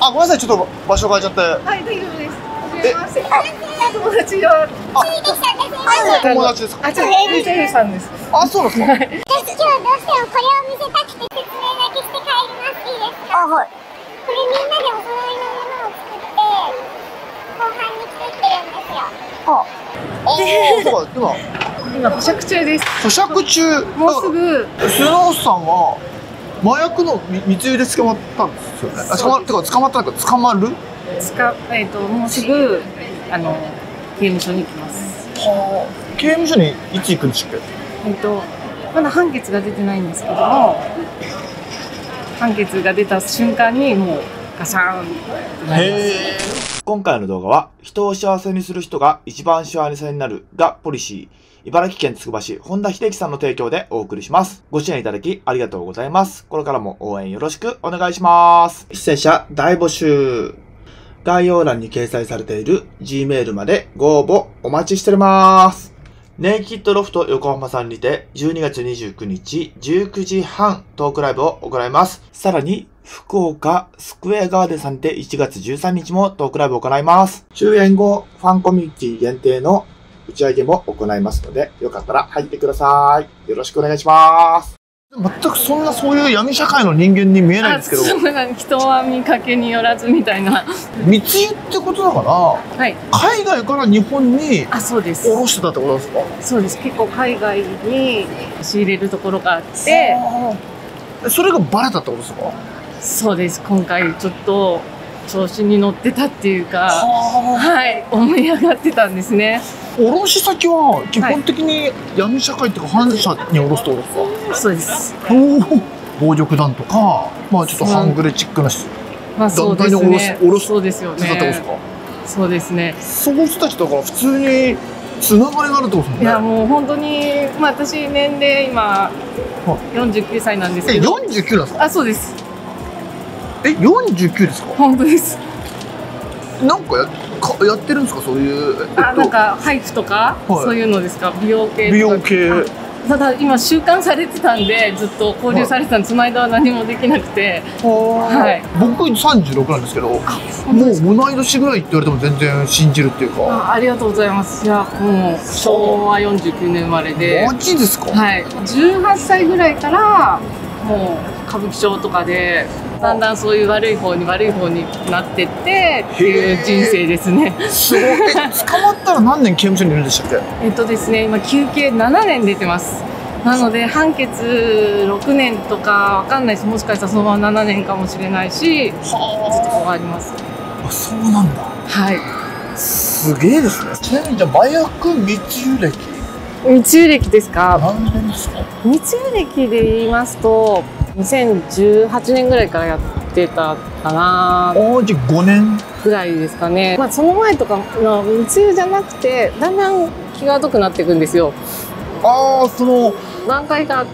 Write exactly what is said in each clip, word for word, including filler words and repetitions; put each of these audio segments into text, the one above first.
あ、ごめんなさい、ちょっと場所変えちゃって。 はい、大丈夫です。友達は。 友達ですか。 あ、じゃあ、エージェーさんです。 あ、そうなんですか。 私今日どうしてもこれを見せたくて説明だけして帰ります。いいですか？あ、はい。これみんなでお揃いのものを作って後半に作ってるんですよ。 あ、あー、そうか、今今保釈中です。 保釈中。 もうすぐ。 スノーさんは麻薬の密輸で捕まったんですよね。あ、捕まってか捕まったんか捕まる？ つかえっともうすぐあの刑務所に行きます。 はあ。刑務所にいつ行くんでしたっけ？ えっとまだ判決が出てないんですけども、判決が出た瞬間にもうガシャーンってなります。 今回の動画は、人を幸せにする人が一番幸せになるがポリシー。茨城県つくば市本田秀樹さんの提供でお送りします。ご支援いただきありがとうございます。これからも応援よろしくお願いします。出演者大募集。概要欄に掲載されている Gmail までご応募お待ちしております。ネイキッドロフト横浜さんにてじゅうにがつにじゅうくにちじゅうくじはんトークライブを行います。さらに福岡スクエアガーデンさんでいちがつじゅうさんにちもトークライブを行います。終演後ファンコミュニティ限定の打ち上げも行いますので、よかったら入ってください。よろしくお願いします。 全くそんなそういう闇社会の人間に見えないんですけど。 そうなん、人は見かけによらずみたいな。 密輸ってことだから、はい、海外から日本にあ、そうです。 卸してたってことですか？ そうです。結構海外に仕入れるところがあって、 それがバレたってことですか？ そうです。今回ちょっと調子に乗ってたっていうか、はい、思い上がってたんですね。 卸先は基本的に闇社会っていうか反社に卸すってことですか？ そうです。 暴力団とか、まあちょっと半グレチックな団体に卸す、卸す、 そうですよね。 ってことですか？ そうですね。 そういう人たちだから普通につながりがあるってことですもんね。 いやもう本当に、まあ私年齢今よんじゅうきゅうさいなんですけど。 え、よんじゅうきゅうなんですか？ あ、そうです。 え、よんじゅうきゅうですか？ 本当です。 なんかやかやってるんですか、そういう、えっと、 あ、なんかハイフとか、はい、そういうのですか？美容系とか。 美容系。 ただ今収監されてたんで、ずっと交流されてたんで、その間は何もできなくて。はい。 僕さんじゅうろくなんですけど、もう同い年ぐらいって言われても全然信じるっていうか。 あ、ありがとうございます。いや、もう昭和よんじゅうきゅうねん生まれで。 マジですか？ はい。じゅうはっさいぐらいからもう歌舞伎町とかで。だんだんそういう悪い方に悪い方になってってっていう人生ですね。 すごい。え、捕まったら何年刑務所にいるんでしたっけ？ えっとですね、今休憩ななねん出てます。なので判決ろくねんとかわかんないです。もしかしたらそのままななねんかもしれないし、ずっとここがあります。 あ、そうなんだ。 はい。 すげえですね。ちなみにじゃあ麻薬密輸歴？ 密輸歴ですか？ 何年ですか？ 密輸歴で言いますと。にせんじゅうはちねんぐらいからやってたかな。 ああ、じゃあごねんぐらいですかね。まあその前とかの密輸じゃなくて、だんだん気が遠くなっていくんですよ。 ああ、その段階があって、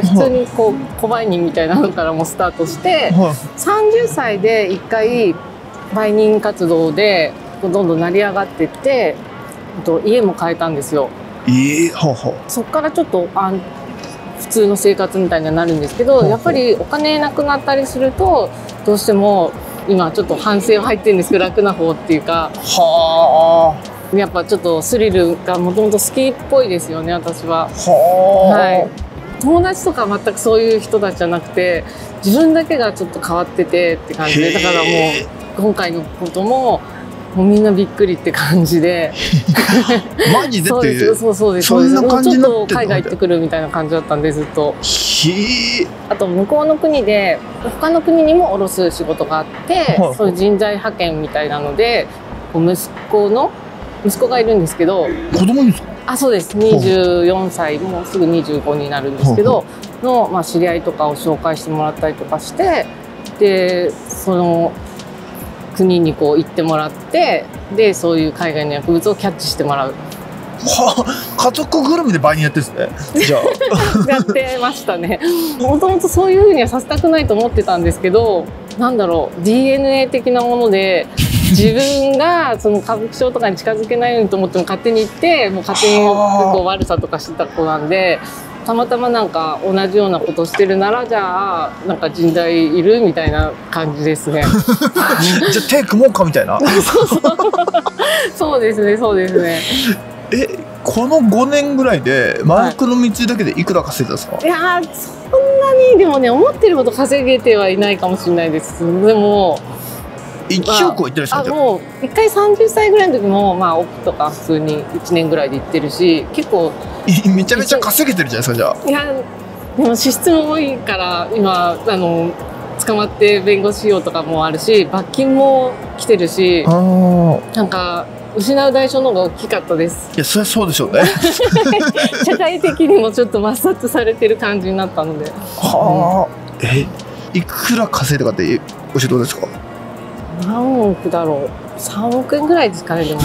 普通にこう小売人みたいなのからもスタートして、はい、さんじゅっさいで一回売人活動でどんどん成り上がっていって、家も買えたんですよ。 ええー、はは。 そっからちょっとあ普通の生活みたいになるんですけど、やっぱりお金なくなったりするとどうしても今ちょっと反省は入ってるんですけど、楽な方っていうか、はあ、やっぱちょっとスリルがもともと好きっぽいですよね、私は。は、はい、友達とか全くそういう人たちじゃなくて、自分だけがちょっと変わっててって感じで、だからもう今回のことももうみんなびっくりって感じでマジでっていう、 そうそうです、そうです。ちょっと海外行ってくるみたいな感じだったんで、ずっと。あと向こうの国で他の国にも卸す仕事があって、はい、そういう人材派遣みたいなので、息子の息子がいるんですけど。 子供ですか？ あ、そうです。にじゅうよんさい、もうすぐにじゅうごになるんですけど、の、まあ、知り合いとかを紹介してもらったりとかして、でその国にこう行ってもらって、でそういう海外の薬物をキャッチしてもらう。 はあ、家族ぐるみで売人やってるんですね。じゃあやってましたね。もともとそういうふうにはさせたくないと思ってたんですけど、なんだろう、 ディーエヌエー 的なもので自分がその歌舞伎町とかに近づけないようにと思っても勝手に行って、もう勝手にこう悪さとかしてた子なんで、 たまたまなんか同じようなことしてるなら、じゃあなんか人材いるみたいな感じですね。 じゃあ手組もうかみたいな。 そうそうそうですね、そうですね。 え、このごねんぐらいで麻薬の道だけでいくら稼いだんですか？ いやー、そんなにでもね、思ってるほど稼げてはいないかもしれないです。でもいちおくはいってるでしょ。 あ、もういっかいさんじゅっさいぐらいの時もまあ億とか普通にいちねんぐらいで行ってるし、結構めちゃめちゃ稼げてるじゃないですか。じゃあいやでも支出も多いから今あの捕まって弁護士用とかもあるし、罰金も来てるし、なんか失う代償の方が大きかったです。 いや、そりゃそうでしょうね。 社会的にもちょっと抹殺されてる感じになったので。 はあ、え、いくら稼いだかって教えてどうですか？ 何億だろう、さんおくえんぐらいですかね。でも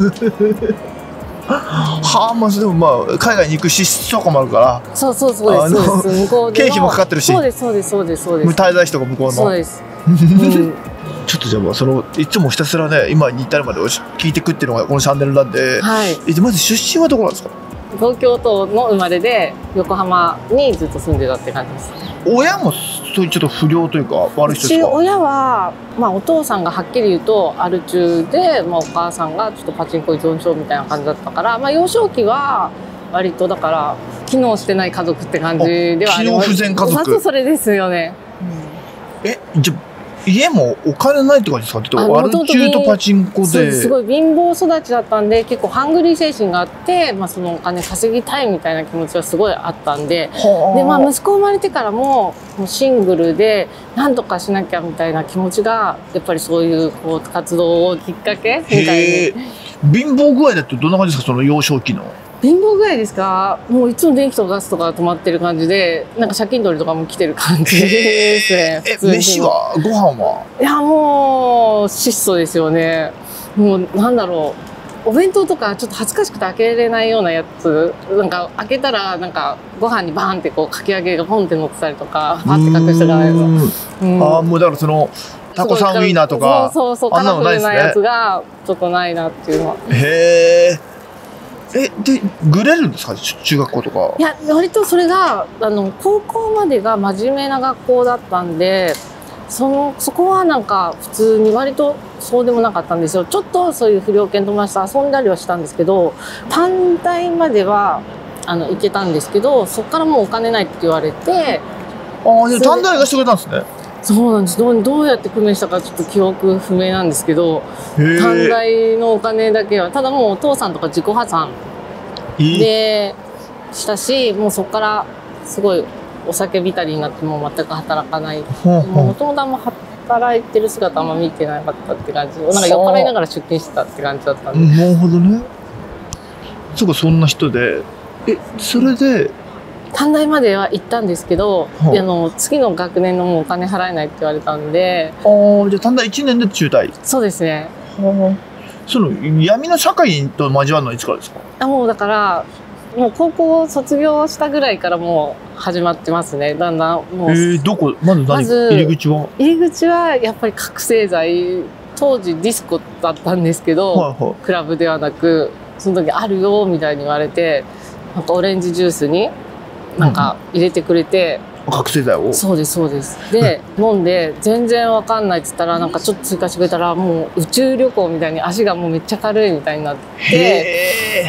はあ、まあでもまあ海外に行く支出とかもあるから、 そうそうそうです、そうです。向こうで経費もかかってるし、 そうですそうですそうですそうです。 滞在費とか向こうの。 そうです。うん、 ちょっとじゃあそのいつもひたすらね、今に至るまで聞いていくっていうのがこのチャンネルなんで、 はい、 え、まず出身はどこなんですか？ 東京都の生まれで横浜にずっと住んでたって感じです。 親もそういうちょっと不良というか悪い人ですか？ 親は、まあ、お父さんがはっきり言うとアル中で、まあ、お母さんがちょっとパチンコ依存症みたいな感じだったから、まあ、幼少期は割とだから機能してない家族って感じではあります。 機能不全家族。 まずそれですよね。 うん、え、じゃあ家もお金ないって感じですか？ってアル中とパチンコで。 すごい貧乏育ちだったんで、結構ハングリー精神があって、まあ、そのお金稼ぎたいみたいな気持ちがすごいあったんで、で、まあ、息子生まれてからももうシングルで何とかしなきゃみたいな気持ちがやっぱりそういうこう活動をきっかけみたいに。 貧乏具合だってどんな感じですか？その幼少期の。 貧乏具合ですか？もういつも電気とかガスとか止まってる感じで、なんか借金取りとかも来てる感じですね。 え、飯はご飯は？ いや、もう質素ですよね。もうなんだろう、お弁当とかちょっと恥ずかしくて開けれないようなやつ、なんか開けたらなんかご飯にバーンってこうかき揚げがポンって乗ってたりとか、パッて隠してかないと。うん、ああ、もうだからそのタコさんウインナーとか、 そうそうそう、カラフルなやつがちょっとないなっていうのは。 へえ。え、で、グレるんですか？中学校とか。 いや、割とそれが、あの、高校までが真面目な学校だったんで、その、そこはなんか普通に割とそうでもなかったんですよ。ちょっとそういう不良犬友達と遊んだりはしたんですけど、短大までは、あの、行けたんですけど、そこからもうお金ないって言われて。 ああ、じゃあ短大がしてくれたんですね。 そうなんです。どう、どうやって工面したかちょっと記憶不明なんですけど、短大のお金だけは、ただもうお父さんとか自己破産でしたし、もうそこからすごいお酒浸りになってもう全く働かない。もともとあんま働いてる姿あんま見てなかったって感じ。なんか酔っ払いながら出勤してたって感じだったんで。 なるほどね。そうか、そんな人で。え、それで短大までは行ったんですけど、はあ、あの次の学年のもうお金払えないって言われたんで。 ああ、じゃあ短大いちねんで中退。 そうですね。 はあ、その闇の社会と交わるのはいつからですか？ あ、もうだからもう高校卒業したぐらいからもう始まってますね。だんだんもう。えー、どこまず何、まず入り口は？入り口はやっぱり覚醒剤。当時ディスコだったんですけど、はいはい、クラブではなくその時あるよみたいに言われて、なんかオレンジジュースになんか入れてくれて、 うん、覚醒剤を。 そうですそうです。で飲んで全然わかんないっつったら、なんかちょっと追加してくれたらもう宇宙旅行みたいに足がもうめっちゃ軽いみたいになって、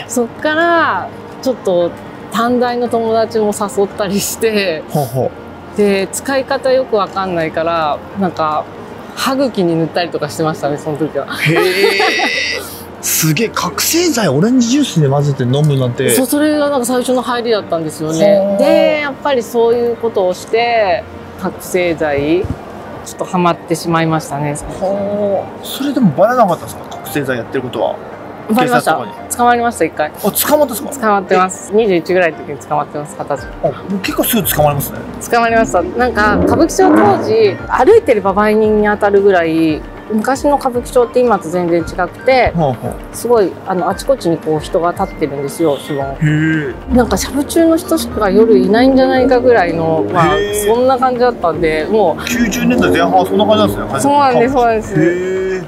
そっからちょっと短大の友達も誘ったりして、 ほうほうで使い方よくわかんないからなんか歯茎に塗ったりとかしてましたね、その時は。 へーすげえ、覚醒剤オレンジジュースで混ぜて飲むなんて。 そう、それがなんか最初の入りだったんですよね。でやっぱりそういうことをして覚醒剤ちょっとハマってしまいましたね。 それでもバレなかったですか？覚醒剤やってることは。 バレました。捕まりました、一回。 あ、捕まったですか？ 捕まってます。にじゅういちぐらいの時に捕まってます、形。 あ、結構すぐ捕まりますね。 捕まりました。なんか歌舞伎町当時歩いてれば売人に当たるぐらい、昔の歌舞伎町って今と全然違くて、はあはあ、すごいあのあちこちにこう人が立ってるんですよ。そのなんかしゃぶ中の人しか夜いないんじゃないかぐらいの、まあそんな感じだったんで、もうきゅうじゅうねんだいぜん半はそんな感じなんですね。 そうなんです、そうなんです。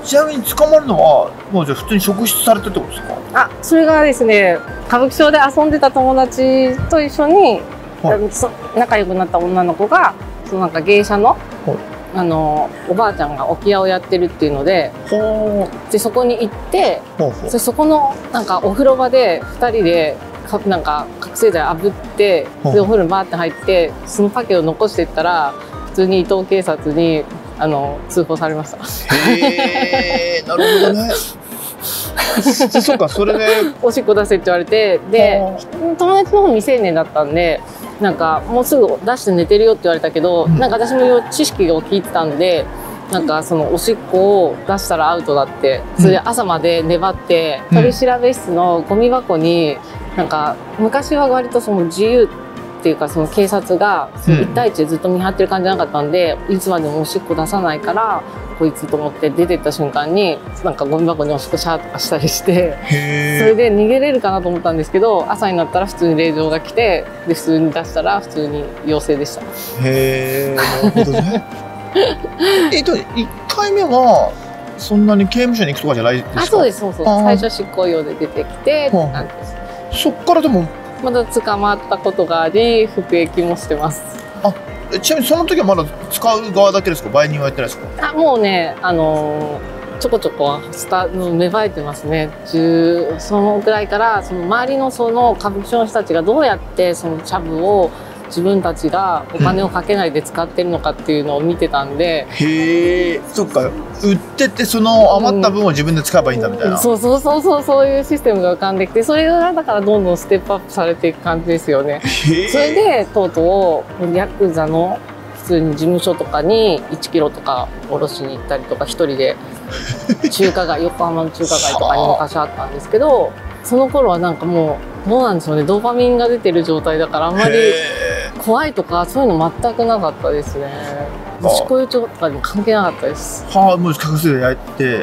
ちなみに捕まるのはもうじゃあ普通に職質されてるってことですか？ あ、それがですね、歌舞伎町で遊んでた友達と一緒に、 はい、 そ仲良くなった女の子がそのなんか芸者の、はい、あのおばあちゃんが置き屋をやってるっていうので、でそこに行って、そ, そこのなんかお風呂場でふたりでかなんか覚醒剤あぶって、でお風呂にバーって入ってそのパケを残していったら普通に伊東警察にあの通報されました。 へー、なるほどね。そうか、それでおしっこ出せって言われて、で友達の方未成年だったんで、なんかもうすぐ出して寝てるよって言われたけど、うん、なんか私も知識を聞いてたんで、なんかそのおしっこを出したらアウトだって、それで朝まで粘って、うん、取り調べ室のゴミ箱になんか昔は割とその自由っていうか、その警察がそのいち対いちでずっと見張ってる感じじゃなかったんで、うん、いつまでもおしっこ出さないからこいつと思って出てった瞬間になんかゴミ箱におしっこシャーとかしたりして、それで逃げれるかなと思ったんですけど、朝になったら普通に令状が来て、で普通に出したら普通に陽性でした。 へー、なるほどね。えっといっかいめはそんなに刑務所に行くとかじゃないですか？ あ、そうです、そうそう。最初執行猶予で出てきてって感じです。 そっからでもまだ捕まったことがあり、服役もしてます。 あ、ちなみにその時はまだ使う側だけですか？売人はやってないですか？ あ、もうね、あのー、ちょこちょこスタ芽生えてますね。そのぐらいからその周りのその歌舞伎町の人たちがどうやってそのチャブを自分たちがお金をかけないで使ってるのかっていうのを見てたんで、 うん、へえ、そっか、売っててその余った分を自分で使えばいいんだみたいな、うん、 そうそうそうそう、そういうシステムが浮かんできて、それがだからどんどんステップアップされていく感じですよね。それでとうとうヤクザの普通に事務所とかにいちキロとか下ろしに行ったりとか、一人で中華街横浜の中華街とかに昔あったんですけど、その頃はなんかもうどうなんでしょうね、ドーパミンが出てる状態だからあんまり怖いとかそういうの全くなかったですね。執行猶予とかにも関係なかったです。 はあ、もう覚醒剤やって、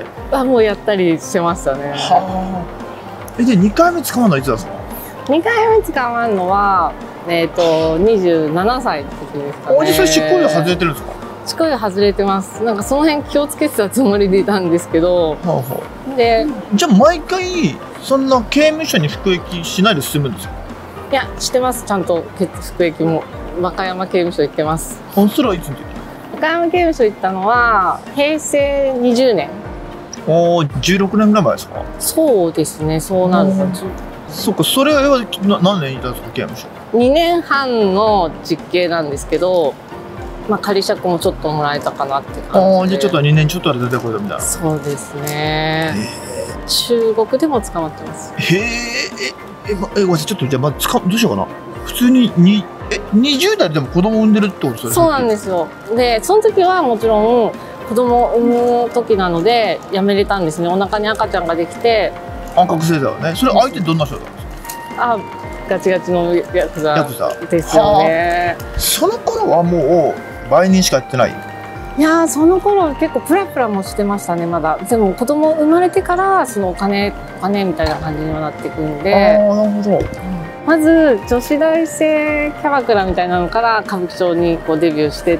あ、もうやったりしてましたね。 はあ。え、でにかいめ捕まるのはいつですか？ にかいめ捕まるのはえっとにじゅうななさいの時ですかね。 おじさん執行猶予外れてるんですか？ 執行猶予外れてます。なんかその辺気をつけてたつもりでいたんですけど、はあはあ、でじゃあ毎回そんな刑務所に服役しないで済むんですか？ いや、してます。ちゃんと服役も和歌山刑務所行ってます。 あ、それはいつの時？ 和歌山刑務所行ったのはへいせいにじゅうねん。 おお、じゅうろくねんぐらい前ですか？ そうですね、そうなんです。 そっか、それは何年いたんですか、刑務所？ にねんはんの実刑なんですけど、まあ仮釈もちょっともらえたかなって感じで。 ああ、じゃあちょっとにねんちょっとで出てこれたみたいな。 そうですね。中国でも捕まってます。 へえ、え、え、ま、え、ごめんなさい、ちょっとじゃあまずつかどうしようかな。普通ににえにじゅうだいでも子供産んでるってことですよね？ そうなんですよ。で、その時はもちろん子供を産む時なのでやめれたんですね。お腹に赤ちゃんができて。 あ、覚醒剤はね。それ相手どんな人だったんですか？ あ、ガチガチのヤクザですよね。 その頃はもう売人しかやってない？ いやー、その頃は結構プラプラもしてましたね。まだでも子供生まれてからそのお金お金みたいな感じにはなっていくんで、 あー、なるほど。 まず女子大生キャバクラみたいなのから歌舞伎町にこうデビューしてって、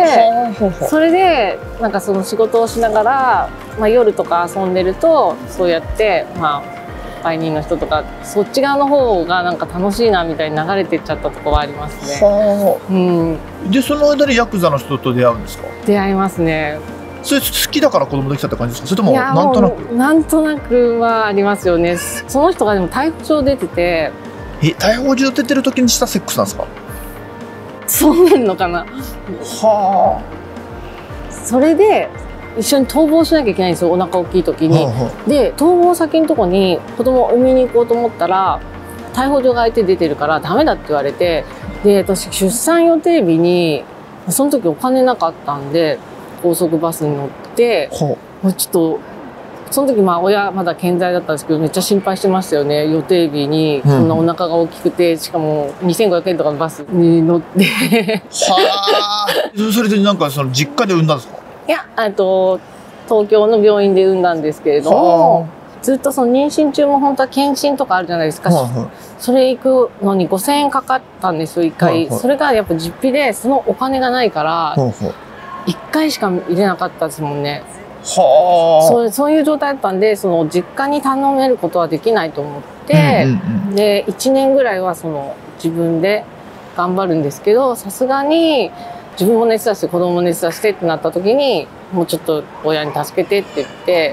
それでなんかその仕事をしながら、まあ、夜とか遊んでるとそうやってまあ売人の人とかそっち側の方がなんか楽しいなみたいに流れていっちゃったところはありますね。うん、 でその間にヤクザの人と出会うんですか？ 出会いますね。 それ好きだから子供できたって感じですか？それともなんとなく？ なんとなくはありますよね。その人がでも逮捕状出てて。 え、逮捕状出てる時にしたセックスなんですか？ そうなのかな。 はあ。それで一緒に逃亡しなきゃいけないんですよ、お腹大きい時に。はあはあ、で逃亡先のとこに子供を産みに行こうと思ったら逮捕状が相手出てるからダメだって言われて、で私出産予定日にその時お金なかったんで高速バスに乗って、はあ、もうちょっとその時まあ親まだ健在だったんですけどめっちゃ心配してましたよね。予定日にこんなお腹が大きくて、うん、しかもにせんごひゃくえんとかのバスに乗ってはあ。それでなんかその実家で産んだんですか？ いや、あと東京の病院で産んだんですけれども、ずっとその妊娠中も本当は検診とかあるじゃないですか。はあはあ、それ行くのにごせんえんかかったんですよ、いっかい。はあはあ、それがやっぱ実費でそのお金がないから、はあはあ、いっかいしか入れなかったですもんね。 はあ。 そう、そういう状態だったんで、その実家に頼めることはできないと思って、 うんうんうん、 で、いちねんぐらいはその自分で頑張るんですけど、さすがに自分も熱出して子供も熱出してってなった時に、もうちょっと親に助けてって言って、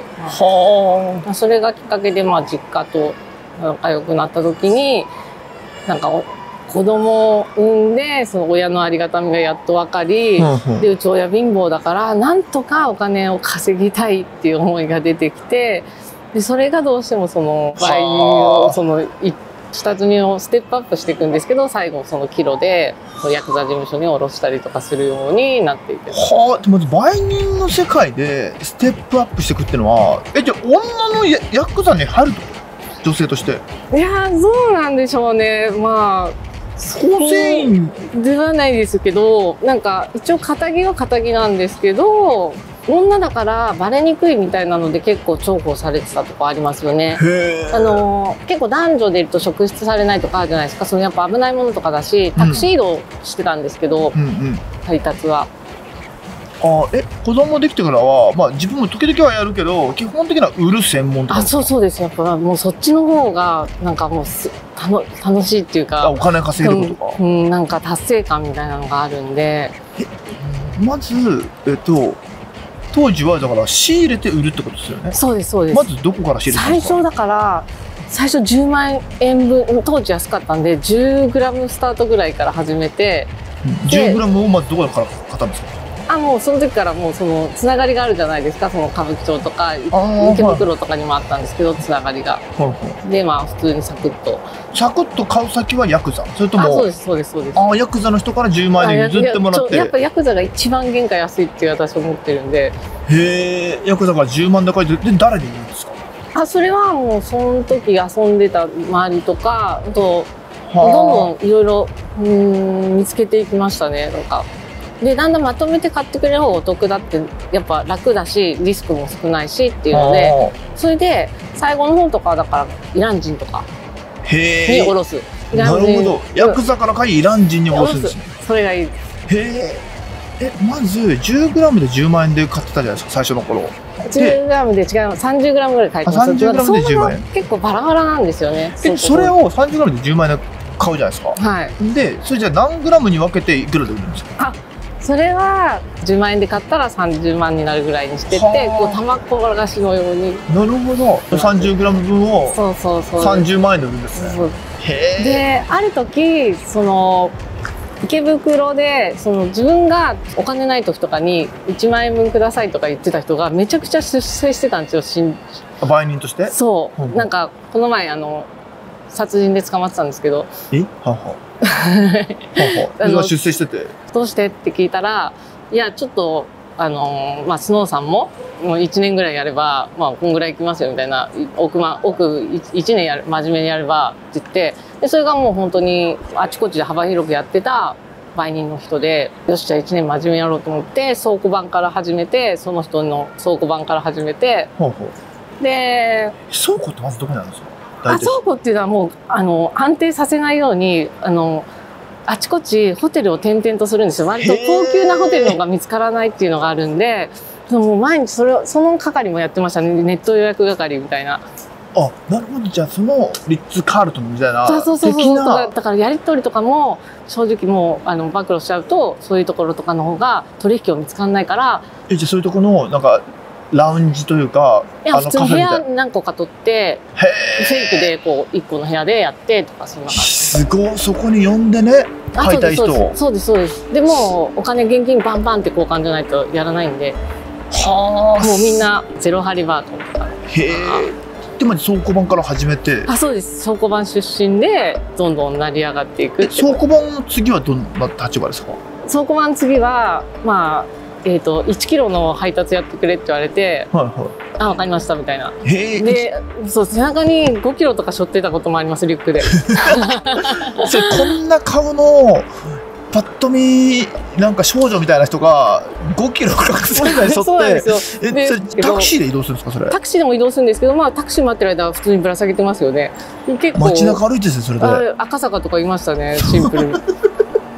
はあ、それがきっかけで、まあ実家と仲良くなった時に、なんか子供を産んで、その親のありがたみがやっと分かり、 うんうん、 で、うち親貧乏だから、なんとかお金を稼ぎたいっていう思いが出てきて、で、それがどうしてもその、売人を、その、下積みをステップアップしていくんですけど、最後そのキロで、ヤクザ事務所に下ろしたりとかするようになっていて。 はあ、でも売人の世界でステップアップしていくっていうのは、え、じゃあ女のヤヤクザに入ると女性として。 いやー、そうなんでしょうね。まあ、 構成員ではないですけど、なんか一応堅気は堅気なんですけど、女だからバレにくいみたいなので結構重宝されてたとこありますよね。あの結構男女でいると職質されないとかあるじゃないですか。そのやっぱ危ないものとかだし、タクシー移動してたんですけど、 うんうんうん、 配達は。 あ、え、子供できてからは、まあ自分も時々はやるけど、基本的には売る専門とか。 あ、そうそうです。やっぱもうそっちの方がなんかもうす楽楽しいっていうか。 あ、お金稼げることか。 うん、うん、なんか達成感みたいなのがあるんで。 え、まずえっと当時はだから仕入れて売るってことですよね。 そうですそうです。 まずどこから仕入れたんですか。 最初だから最初じゅうまんえんぶん、当時安かったんでじゅうグラムスタートぐらいから始めて、 じゅうグラムをまずどこから買ったんですか。 あ、もうその時からもうそのつながりがあるじゃないですか。その歌舞伎町とか池袋とかにもあったんですけど、つながりが。はいはい、で、まあ普通にサクッと。 サクッと買う先はヤクザ。それとも。 あ、そうですそうですそうです。 あ、ヤクザの人からじゅうまんえん譲ってもらって。 やっぱヤクザが一番原価安いって私思ってるんで。 へえ、ヤクザからじゅうまんで買いで、で誰に言うんですか。 あ、それはもうその時遊んでた周りとか、あとどんどんいろいろ見つけていきましたね。なんか。で、だんだんまとめて買ってくれる方がお得だって、やっぱ楽だし、リスクも少ないしっていうので、それで、最後の方とかだから、イラン人とかにおろす。 なるほど。ヤクザから買い、イラン人におろすんですね。 それがいい。へえ。え、まず、じゅうグラムでじゅうまんえんで買ってたじゃないですか、最初の頃。 じゅうグラムで違います。さんじゅうグラムぐらい買いてます。 さんじゅうグラムでじゅうまんえん。 結構バラバラなんですよね。 え、それをさんじゅうグラムでじゅうまんえんで買うじゃないですか。 はい。 で、それじゃあ何グラムに分けていくらで売るんですか。 あ、それはじゅうまんえんで買ったらさんじゅうまんになるぐらいにしてって、こう玉こがしのように。 なるほど。さんじゅうグラムぶんをそうそうそうさんじゅうまんえんで売るんですね。 へえ。で、ある時その池袋でその自分がお金ない時とかにいちまんえんぶんくださいとか言ってた人がめちゃくちゃ出世してたんですよ。 売人として。 そう、うん、なんかこの前あの殺人で捕まってたんですけど。 え、はは。はは。出世してて。 どうしてって聞いたら、いやちょっとあのまあスノーさんももういちねんぐらいやればまあこんぐらいいきますよみたいな、奥ま奥いちねんやる真面目にやればって言って、でそれがもう本当にあちこちで幅広くやってた売人の人で、よしじゃあいちねん真面目にやろうと思って倉庫番から始めて、その人の倉庫番から始めて、ほうほうで倉庫ってまずどこにあるんですか。 あ、倉庫っていうのはもうあの安定させないようにあのあちこちホテルを転々とするんですよ。割と高級なホテルのが見つからないっていうのがあるんで、もう毎日それその係もやってましたね。ネット予約係みたいな。 あ、なるほど。じゃあそのリッツ・カールトンみたいなそうそうそうそう。だからやり取りとかも正直もうあの暴露しちゃうと、そういうところとかの方が取引を見つからないから。 え、じゃあそういうところのなんかラウンジというか、 いや普通に部屋何個か取ってフェイクでこういっこの部屋でやってとか、そんな感じ。 すごい。そこに呼んでね、買いたい人を。 そうですそうです。でもお金現金バンバンって交換じゃないとやらないんで、 はあ、 もうみんなゼロハリバートンとか。 へえ。でも倉庫番から始めて。 あ、そうです。倉庫番出身でどんどん成り上がっていく。 倉庫番の次はどんな立場ですか。 倉庫番次はまあえー、といちキロの配達やってくれって言われて、はいはい、あ、分かりましたみたいな。で、そう背中にごキロとか背負ってたこともあります、リュックで。それこんな顔のパッと見なんか少女みたいな人がごキロかくせんぐらい背負って、え、それタクシーで移動するんですか。それタクシーでも移動するんですけど、まあタクシー待ってる間は普通にぶら下げてますよね。結構街中歩いてるんですよ。それで赤坂とかいましたね、シンプルに。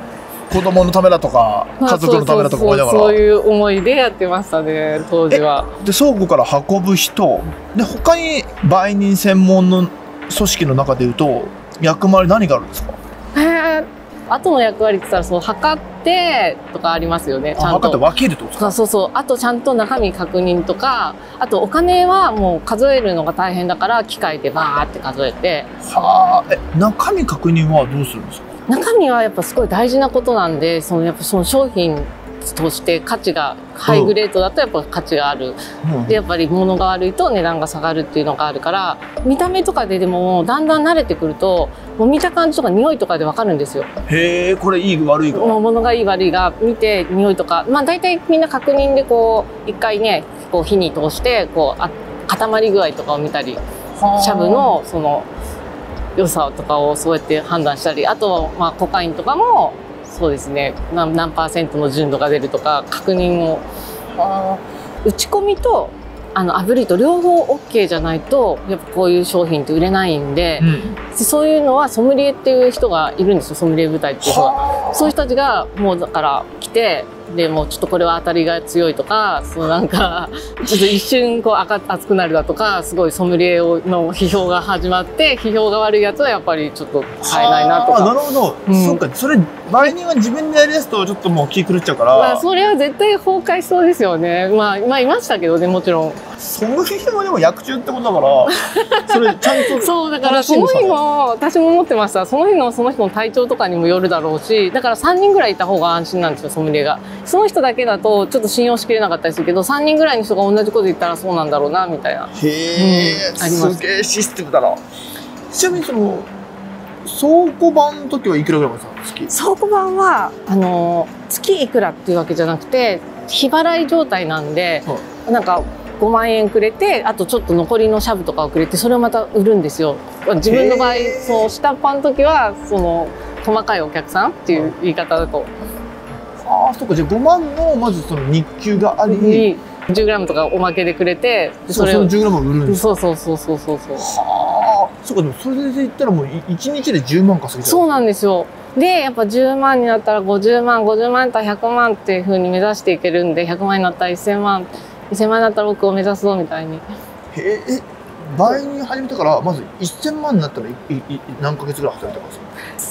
子供のためだとか家族のためだとか思いながら、 そういう思いでやってましたね当時は。 で倉庫から運ぶ人で、他に売人専門の組織の中でいうと役割何があるんですか？ えー、後の役割って言ったら、そう測ってとかありますよね。ちゃんと測って分けるってことですか？ そうそう。あとちゃんと中身確認とか、あとお金はもう数えるのが大変だから機械でバーって数えて。 はあ。え、中身確認はどうするんですか？ 中身はやっぱすごい大事なことなんで、そのやっぱその商品として価値がハイグレードだとやっぱ価値がある、うん、でやっぱり物が悪いと値段が下がるっていうのがあるから、見た目とかででもだんだん慣れてくるともう見た感じとか匂いとかで分かるんですよ。 へえ、これいい悪いか、 もう物がいい悪いが見て匂いとか、まあ大体みんな確認でこう一回ねこう火に通してこうあ固まり具合とかを見たり、シャブのその良さとかをそうやって判断したり、あとまあコカインとかもそうですね、何, 何パーセントの純度が出るとか確認を、打ち込みとあの炙りと両方 オーケー じゃないとやっぱこういう商品って売れないんで、うん、そういうのはソムリエっていう人がいるんですよ。ソムリエ部隊っていう人が。そういう人たちがもうだから来て、でもうちょっとこれは当たりが強いとか、そのなんかちょっと一瞬こう赤熱くなるだとか、すごいソムリエの批評が始まって、批評が悪いやつはやっぱりちょっと買えないなとか。 あ、なるほど、うん、そうか。それ売人は自分でやりだすとちょっともう気狂っちゃうから、 まあそれは絶対崩壊しそうですよね。まあまあいましたけどね、もちろん。 その日もでも薬中ってことだからそれちゃんとそうだからその日も私も思ってました。その日のその人の体調とかにもよるだろうし、だからさんにんぐらいいた方が安心なんですよ、ソムリエが。その人だけだとちょっと信用しきれなかったりするけど、さんにんぐらいの人が同じこと言ったらそうなんだろうなみたいな。 へえ、うん、すげえシステムだな。ちなみにその倉庫版の時はいくらぐらいですか？月倉庫版はあの月いくらっていうわけじゃなくて日払い状態なんで、はい、なんかごまんえんくれて、あとちょっと残りのシャブとかをくれて、それをまた売るんですよ。自分の場合その下っ端の時はその細かいお客さんっていう言い方だと、 ああ、そうか。じゃあごまんのまずその日給があり、 じゅうグラムとかおまけでくれて、 それをじゅうグラム売るんですか？そうそうそうそうそう。 はあ、そうか。でもそれで言ったらもういちにちでじゅうまん稼げちゃう。 そうなんですよ。でやっぱじゅうまんになったらごじゅうまん、ごじゅうまんだったらひゃくまんっていう風に目指していけるんで、ひゃくまんになったらせんまん、せんまんになったら億を目指すぞみたいに。 へえ、倍に始めたからまずせんまんになったらいい何ヶ月ぐらい働いてます？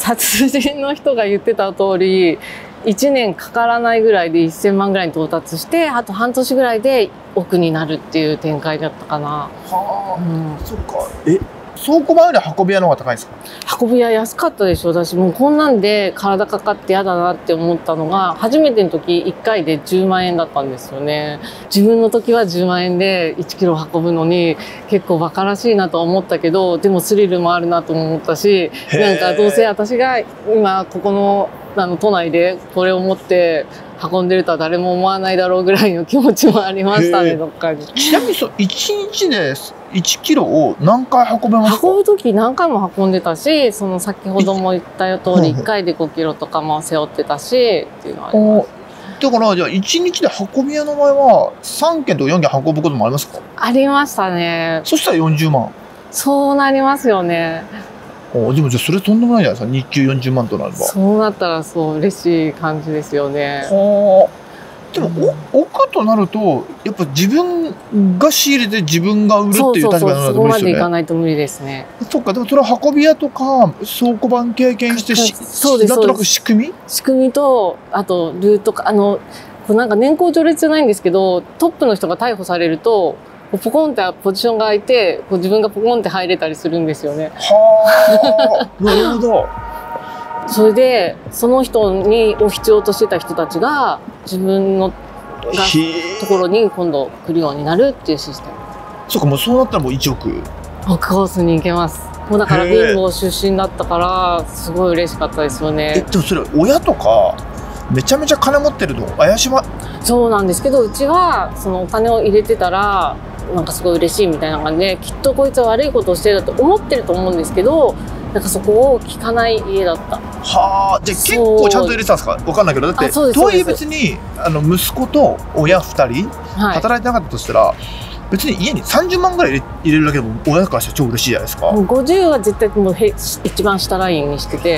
殺人の人が言ってた通りいちねんかからないぐらいでせんまんぐらいに到達して、あと半年ぐらいで億になるっていう展開だったかな。 はあ、うん、そっか。え、倉庫版より運び屋の方が高いんですか？ 運び屋安かったでしょ。私もうこんなんで体かかって嫌だなって思ったのが、初めての時いっかいでじゅうまんえんだったんですよね。自分の時はじゅうまんえんでいちキロ運ぶのに結構バカらしいなと思ったけど、でもスリルもあるなと思ったし、なんかどうせ私が今ここのあの都内でこれを持って運んでるとは誰も思わないだろうぐらいの気持ちもありましたね、どっかに。 ちなみにそういちにちでいちキロを何回運べますか？ 運ぶ時何回も運んでたし、その先ほども言った通りいっかいでごキロとかも背負ってたしっていうのはあります。 だからじゃあいちにちで運び屋の場合はさんけんとかよんけん運ぶこともありますか？ ありましたね。 そしたらよんじゅうまん。 そうなりますよね。 おでもじゃあそれとんでもないじゃないですか。日給よんじゅうまんとなれば。 そうなったらそう嬉しい感じですよね。 はあ。でも、うん、置くとなるとやっぱ自分が仕入れて自分が売るっていう立場になると無理ですよね。 そうそうそう、そこまでいかないと無理ですね。 そっか。でもそれは運び屋とか倉庫版経験してし、 そうです。 なんとなく仕組み仕組みとあとルートか、あのこうなんか年功序列じゃないんですけど、トップの人が逮捕されるとポコンってポジションが空いて、こう自分がポコンって入れたりするんですよね。 はあ、なるほど。 それでその人にを必要としてた人たちが自分のがところに今度来るようになるっていうシステム。 そうか。もうそうなったらもういちおく億コースに行けます。もうだから貧乏出身だったからすごい嬉しかったですよね。 え、でもそれ親とかめちゃめちゃ金持ってるの怪しま。 そうなんですけど、うちはそのお金を入れてたらなんかすごい嬉しいみたいな感じで、きっとこいつは悪いことをしてると思ってると思うんですけど、なんかそこを聞かない家だった。 はあ。じゃあ結構ちゃんと入れてたんですか？分かんないけど、だってとはいえ別にあの息子と親ふたり働いてなかったとしたら、はい、別に家にさんじゅうまんぐらい入れ、入れるだけでも親からしたら超嬉しいじゃないですか。 もうごじゅうは絶対もうへ一番下ラインにしてて、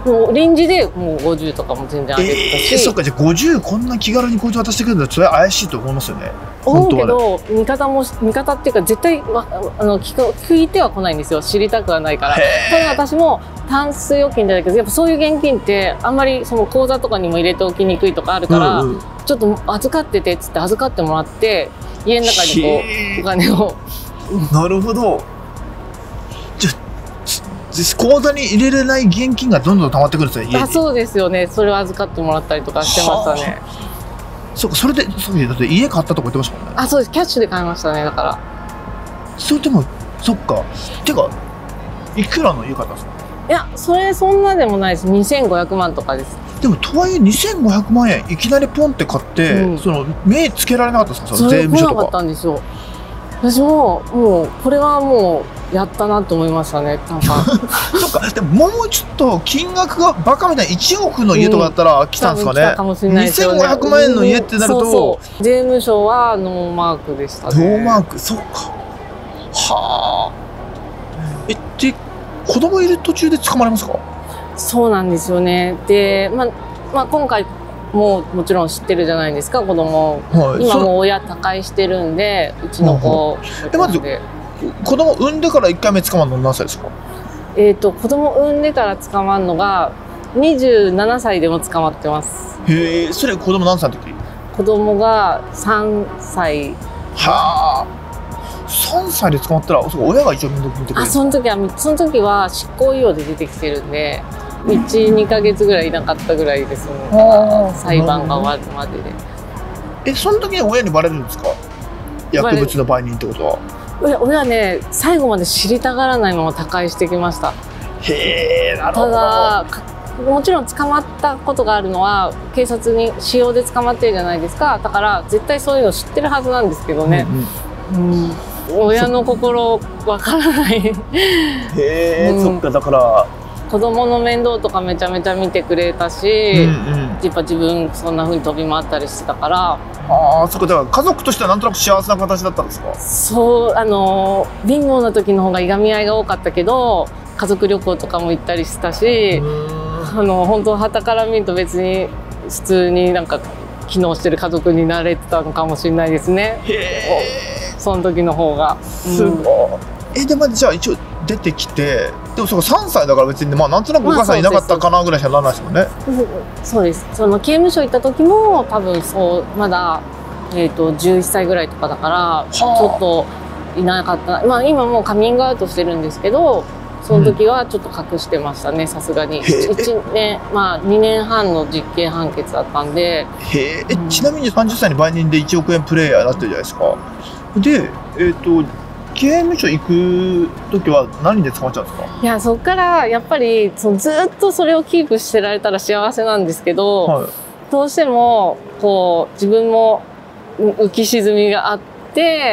もう臨時でもうごじゅうとかも全然あげてたし、 えー、そっか、じゃあごじゅうこんな気軽にこいつ渡してくるんだ、それは怪しいと思いますよね。 思うけど、味方も味方っていうか絶対あの聞く聞いては来ないんですよ。知りたくはないから。ただ私もタンス預金じゃないけど、やっぱそういう現金ってあんまりその口座とかにも入れておきにくいとかあるから、うんうん、ちょっと預かっててっつって預かってもらって家の中にこうお金を。 なるほど。じゃ口座に入れれない現金がどんどん溜まってくるんですよ、家に。 あ、そうですよね。それを預かってもらったりとかしてましたね。 そうか、それで、そうだって家買ったとか言ってましたもんね。 あ、そうです。キャッシュで買いましたね、だから。 それでも、そっか。てか、いくらの家買ったんですか？ いや、それそんなでもないです。にせんごひゃくまんとかです。 でも、とはいえにせんごひゃくまんえんいきなりポンって買って、うん、その、目つけられなかったですか？その税務署とか。 それ来なかったんですよ。私も、もう、これはもう、やったなと思いましたね、なんか。 そっか、でももうちょっと金額がバカみたいにいちおくの家とかだったら来たんですかね。うん、来たかもしれないですよね。にせんごひゃくまんえんの家ってなると、うん、そうそう税務署はノーマークでしたね。 ノーマーク、そうか。はあ。え、で、子供いる途中で捕まりますか？ そうなんですよね。で、まあ、まあ、今回もうもちろん知ってるじゃないですか、子供。はい、今もう親他界してるんで、うちの子。 え、待って、子供産んでからいっかいめ捕まるの何歳ですか？ えっと、子供産んでから捕まるのがにじゅうななさいでも捕まってます。 へえ、それ子供何歳の時？ 子供がさんさい。 はあ。さんさいで捕まったら、そう親が一応見てくれる。 あ、その時は、その時は執行猶予で出てきてるんで、いち、にかげつぐらいいなかったぐらいですね。裁判が終わるまでで。 え、その時に親にバレるんですか？薬物の売人ってことは。 親, 親ね、最後まで知りたがらないまま他界してきました。 へえ、なるほど。 ただ、もちろん捕まったことがあるのは、警察に使用で捕まってるじゃないですか。だから、絶対そういうの知ってるはずなんですけどね。うんうんうん、親の心わからない。へえ、うん、そっか、だから。 子供の面倒とかめちゃめちゃ見てくれたし、うんうん、やっぱ自分そんな風に飛び回ったりしてたから。 ああ、そっか、だから家族としてはなんとなく幸せな形だったんですか？ そう、あの貧乏な時の方がいがみ合いが多かったけど、家族旅行とかも行ったりしたし、あの本当傍から見ると別に普通になんか機能してる家族になれてたのかもしれないですね。へえ。その時の方が。 すごい。うん、え、でもじゃあ一応出てきて、でもそこさんさいだから別にまあなんとなくお母さんいなかったかなぐらいしかならないですもんね。 そうです。その刑務所行った時も多分そうまだえっとじゅういっさいぐらいとかだからちょっといなかった。まあ今もうカミングアウトしてるんですけど、その時はちょっと隠してましたね、さすがに。いちねん、まあにねんはんの実刑判決だったんで。 へえ、ちなみにさんじゅっさいに売人でいちおくえんプレイヤーになってるじゃないですか。で、えっと刑務所行く時は何で捕まっちゃうんですか？ いや、そっからやっぱりそのずっとそれをキープしてられたら幸せなんですけど、はい、どうしてもこう自分も浮き沈みがあって、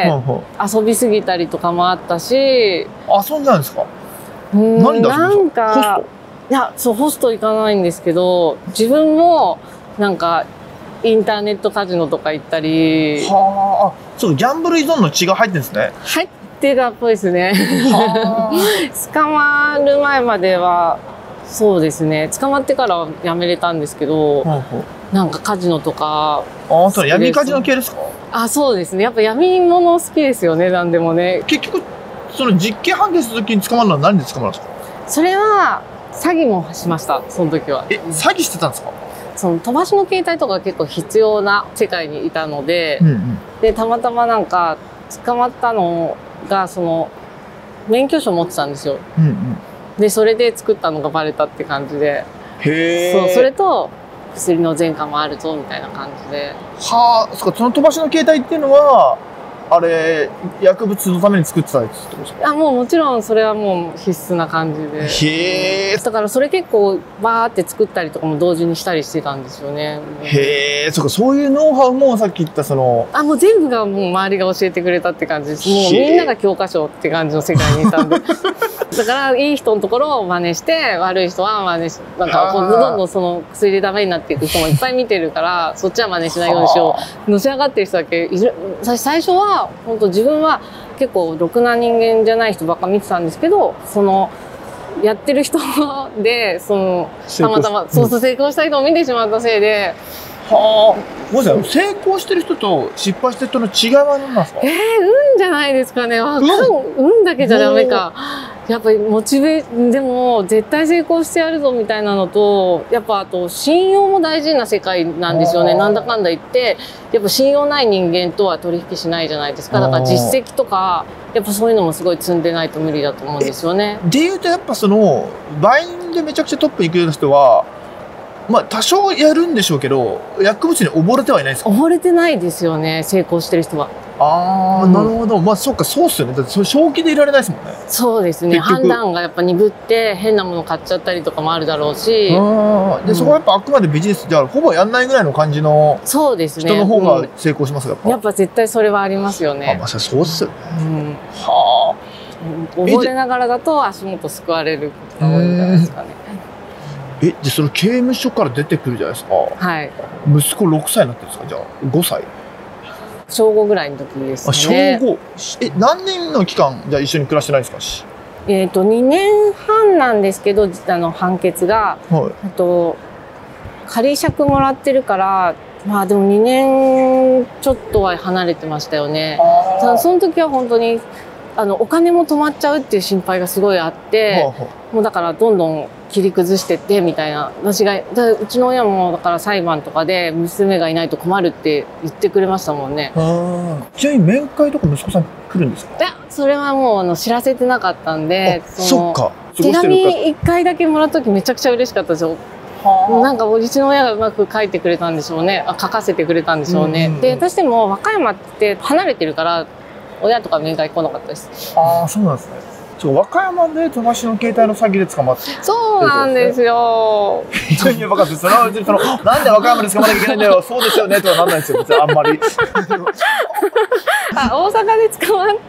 はいはい、遊びすぎたりとかもあったし。 遊んだんですか？ うん何で遊ぶんですか？なんかいや、そうホスト行かないんですけど、自分もなんかインターネットカジノとか行ったり。 はあ、そうギャンブル依存の血が入ってるんですね。 入ってたっぽいですね。捕まる前まではそうですね。捕まってからやめれたんですけど、はあ、なんかカジノとか。 ああ、そう闇カジノ系ですか？ あ、そうですね。やっぱ闇物好きですよね。なんでもね。 結局その実刑判決の時に捕まるのは何で捕まるんですか？ それは詐欺もしました。その時は。 え、詐欺してたんですか？ その飛ばしの携帯とか結構必要な世界にいたので、うんうん、でたまたまなんか捕まったのがその免許証持ってたんですよ。うんうん、でそれで作ったのがバレたって感じで、へそうそれと薬の前科もあるぞみたいな感じで。 はあ、そっか、その飛ばしの携帯っていうのはあれ薬物のために作ってたやつってことですか？ あ、もうもちろんそれはもう必須な感じで。 へえ。 だからそれ結構バーって作ったりとかも同時にしたりしてたんですよね。 へえ、そうか、そういうノウハウもさっき言ったその。 あ、もう全部がもう周りが教えてくれたって感じです。もうみんなが教科書って感じの世界にいたんで。だからいい人のところを真似して悪い人は真似しなんかどんどんその薬でダメになっていく人もいっぱい見てるからそっちは真似しないようにしよう。のし上がってる人だけいる。最初は本当自分は結構ろくな人間じゃない人ばっか見てたんですけど、そのやってる人で、その、たまたま、そうそう成功した人を見てしまったせいで、 はあ、ごめんなさい、成功してる人と失敗してる人の違いは何なんですか？ えー、運じゃないですかね。わかん、運だけじゃダメか。やっぱりモチベ、でも絶対成功してやるぞみたいなのと、やっぱあと信用も大事な世界なんですよね。なんだかんだ言って、やっぱ信用ない人間とは取引しないじゃないですか。だから実績とか、やっぱそういうのもすごい積んでないと無理だと思うんですよね。 でいうとやっぱその、バインでめちゃくちゃトップに行くような人は、まあ多少やるんでしょうけど、薬物に溺れてはいないですか？ 溺れてないですよね、成功してる人は。 ああ、うん、なるほど。まあそっか、そうっすよね。だってそれ正気でいられないですもんね。 そうですね。判断がやっぱ鈍って変なもの買っちゃったりとかもあるだろうし。 あで、うん、そこはやっぱあくまでビジネスである、ほぼやんないぐらいの感じのそうですね。 人の方が成功しますが、やっぱ。 やっぱ絶対それはありますよね。 あ、まあそうっすよね。うん、 はあ。溺れながらだと足元救われることが多いんじゃないですかね。 え、で、その刑務所から出てくるじゃないですか。 はい。 息子ろくさいになってるんですか？じゃあ、ごさい？ 小ごぐらいの時ですね。 あ、小ご。え、何年の期間、じゃあ一緒に暮らしてないんですか？ えっと、にねんはんなんですけど、あの、判決が。はい。あと、仮釈もらってるから、まあでもにねんちょっとは離れてましたよね。ただその時は本当に、あの、お金も止まっちゃうっていう心配がすごいあって、はあはあ、もうだからどんどん切り崩してってみたいな。私が、だうちの親もだから裁判とかで娘がいないと困るって言ってくれましたもんね。 ちなみに面会とか息子さん来るんですか？ いや、それはもうあの知らせてなかったんで、 そっか。 手紙いっかいだけもらった時めちゃくちゃ嬉しかったですよ。なんかうちの親がうまく書いてくれたんでしょうね。あ、書かせてくれたんでしょうね。で、私でも和歌山って離れてるから、親とか面会来なかったです。 ああ、そうなんですね。そう、和歌山で飛ばしの携帯の詐欺で捕まって、ね。 そうなんですよ。 いや、分かって、それは別にその、なんで和歌山で捕まなきゃいけないんだよ、そうですよね、とはなんないですよ、別にあんまり。 あ、大阪で捕まって、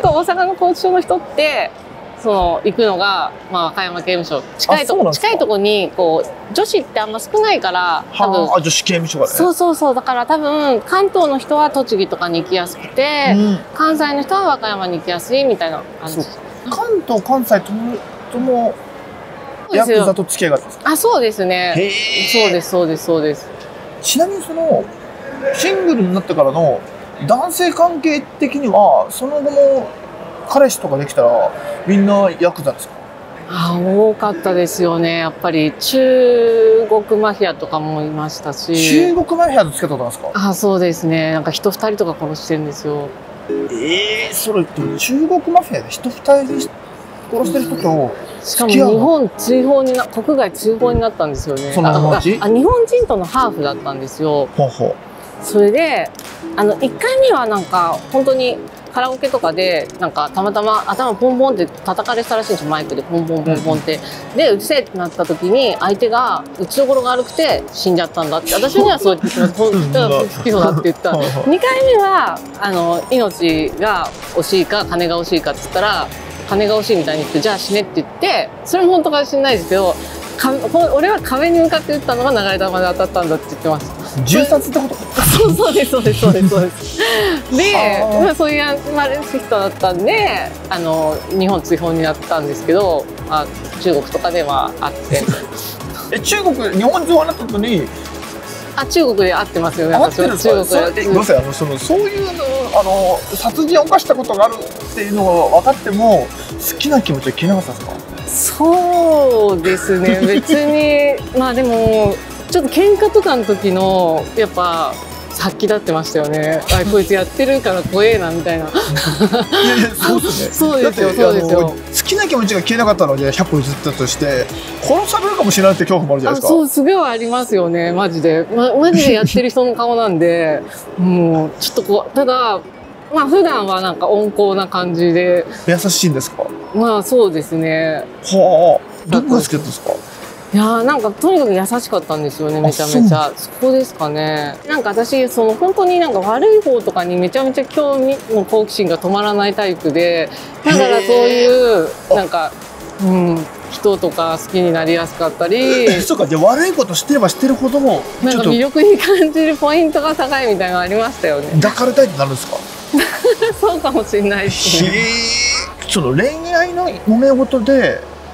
大阪の拘置所の人って、その、行くのが、まあ、和歌山刑務所。近いとこ、近いとこに、こう、女子ってあんま少ないから、多分。 あ、女子刑務所がね。 そうそうそう。だから多分、関東の人は栃木とかに行きやすくて、うん、関西の人は和歌山に行きやすいみたいな感じ。 関東、関西とも、とも、ヤクザと付き合いがあったんですか？ あ、そうですね。そうです、そうです、そうです。 ちなみにその、シングルになってからの男性関係的には、その後も彼氏とかできたら、みんなヤクザですか？ あ、多かったですよね。やっぱり中国マフィアとかもいましたし。 中国マフィアと付き合ったことなんですか？ あ、そうですね。なんか人二人とか殺してるんですよ。 ええー、それ中国マフィアで人二人殺してる人としかも日本追放にな国外追放になったんですよね。 そのああ日本人とのハーフだったんですよ。 ほうほう。 それであのいっかいめはなんか本当にカラオケとかでなんかたまたま頭ポンポンって叩かれてたらしいんですよ、マイクでポンポンポンポンって。でうるせえってなった時に相手が打ちどころが悪くて死んじゃったんだって、私にはそう言ってます。本当は不起訴だって言ったにかいめはあの命が惜しいか金が惜しいかって言ったら金が惜しいみたいに言って、じゃあ死ねって言って、それも本当かもしれないですけど、か俺は壁に向かって撃ったのが流れ弾で当たったんだって言ってます。 銃殺ってこと？ そうそうですそうですそうですそうです。で、まあ、そういう悪い人だったんで、あの日本追放になったんですけど、あ、中国とかではあって。 え、中国日本追放になった後に。 あ、中国で会ってますよね。 会ってるんですか？中国で。ごめんなさい、あのそのそういうあの殺人を犯したことがあるっていうのが分かっても好きな気持ちは消えなかったですか？ そうですね。別にまあでもちょっと喧嘩とかの時のやっぱ発揮立ってましたよね。あ、こいつやってるから怖えなみたいな。いやいや、そうですね。 そうですよ、そうですよ。 好きな気持ちが消えなかったのでひゃっぽ譲ったとして殺されるかもしれないって恐怖もあるじゃないですか。 そう、すごいありますよね、マジで。ま、マジでやってる人の顔なんで、もうちょっとこう、ただまあ普段はなんか温厚な感じで。 優しいんですか？ まあそうですね。 はあ、どこが好きだったんですか？ いやーなんかとにかく優しかったんですよね、めちゃめちゃ。そこですかね。なんか私その本当になんか悪い方とかにめちゃめちゃ興味の好奇心が止まらないタイプで、だからそういうなんか、うん、人とか好きになりやすかったり。 そうか、じゃあ悪いこと知ってれば知ってるほどもなんか魅力に感じるポイントが高いみたいなのありましたよね。 抱かれたいってなるんですか？ そうかもしれないですね。 その恋愛の揉め事で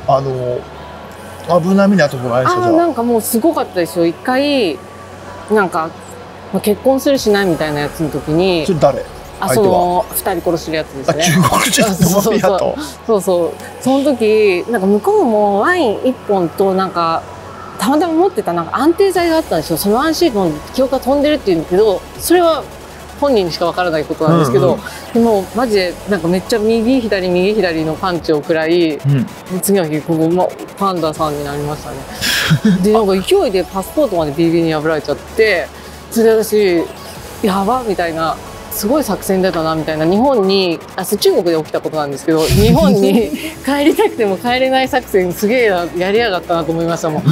あの危ない目に遭ったことないですか？ あなんかもうすごかったですよ。一回なんか結婚するしないみたいなやつの時に。 それ誰？ あその二人殺してるやつですね。 中国人のマフィアと。 そうそう。その時なんか向こうもワイン一本となんかたまたま持ってたなんか安定剤があったんですよ。そのワンシートの記憶が飛んでるっていうんだけど、それは本人にしかわからないことなんですけど、うんうん、でもマジでなんかめっちゃ右左右左のパンチを食らい、うん、次の日ここ、ま、パンダさんになりましたね。でなんか勢いでパスポートまでビリビリに破られちゃって、それで私やばみたいな。すごい作戦だったなみたいな。日本にあ中国で起きたことなんですけど、日本に帰りたくても帰れない作戦すげえやりやがったなと思いましたもん。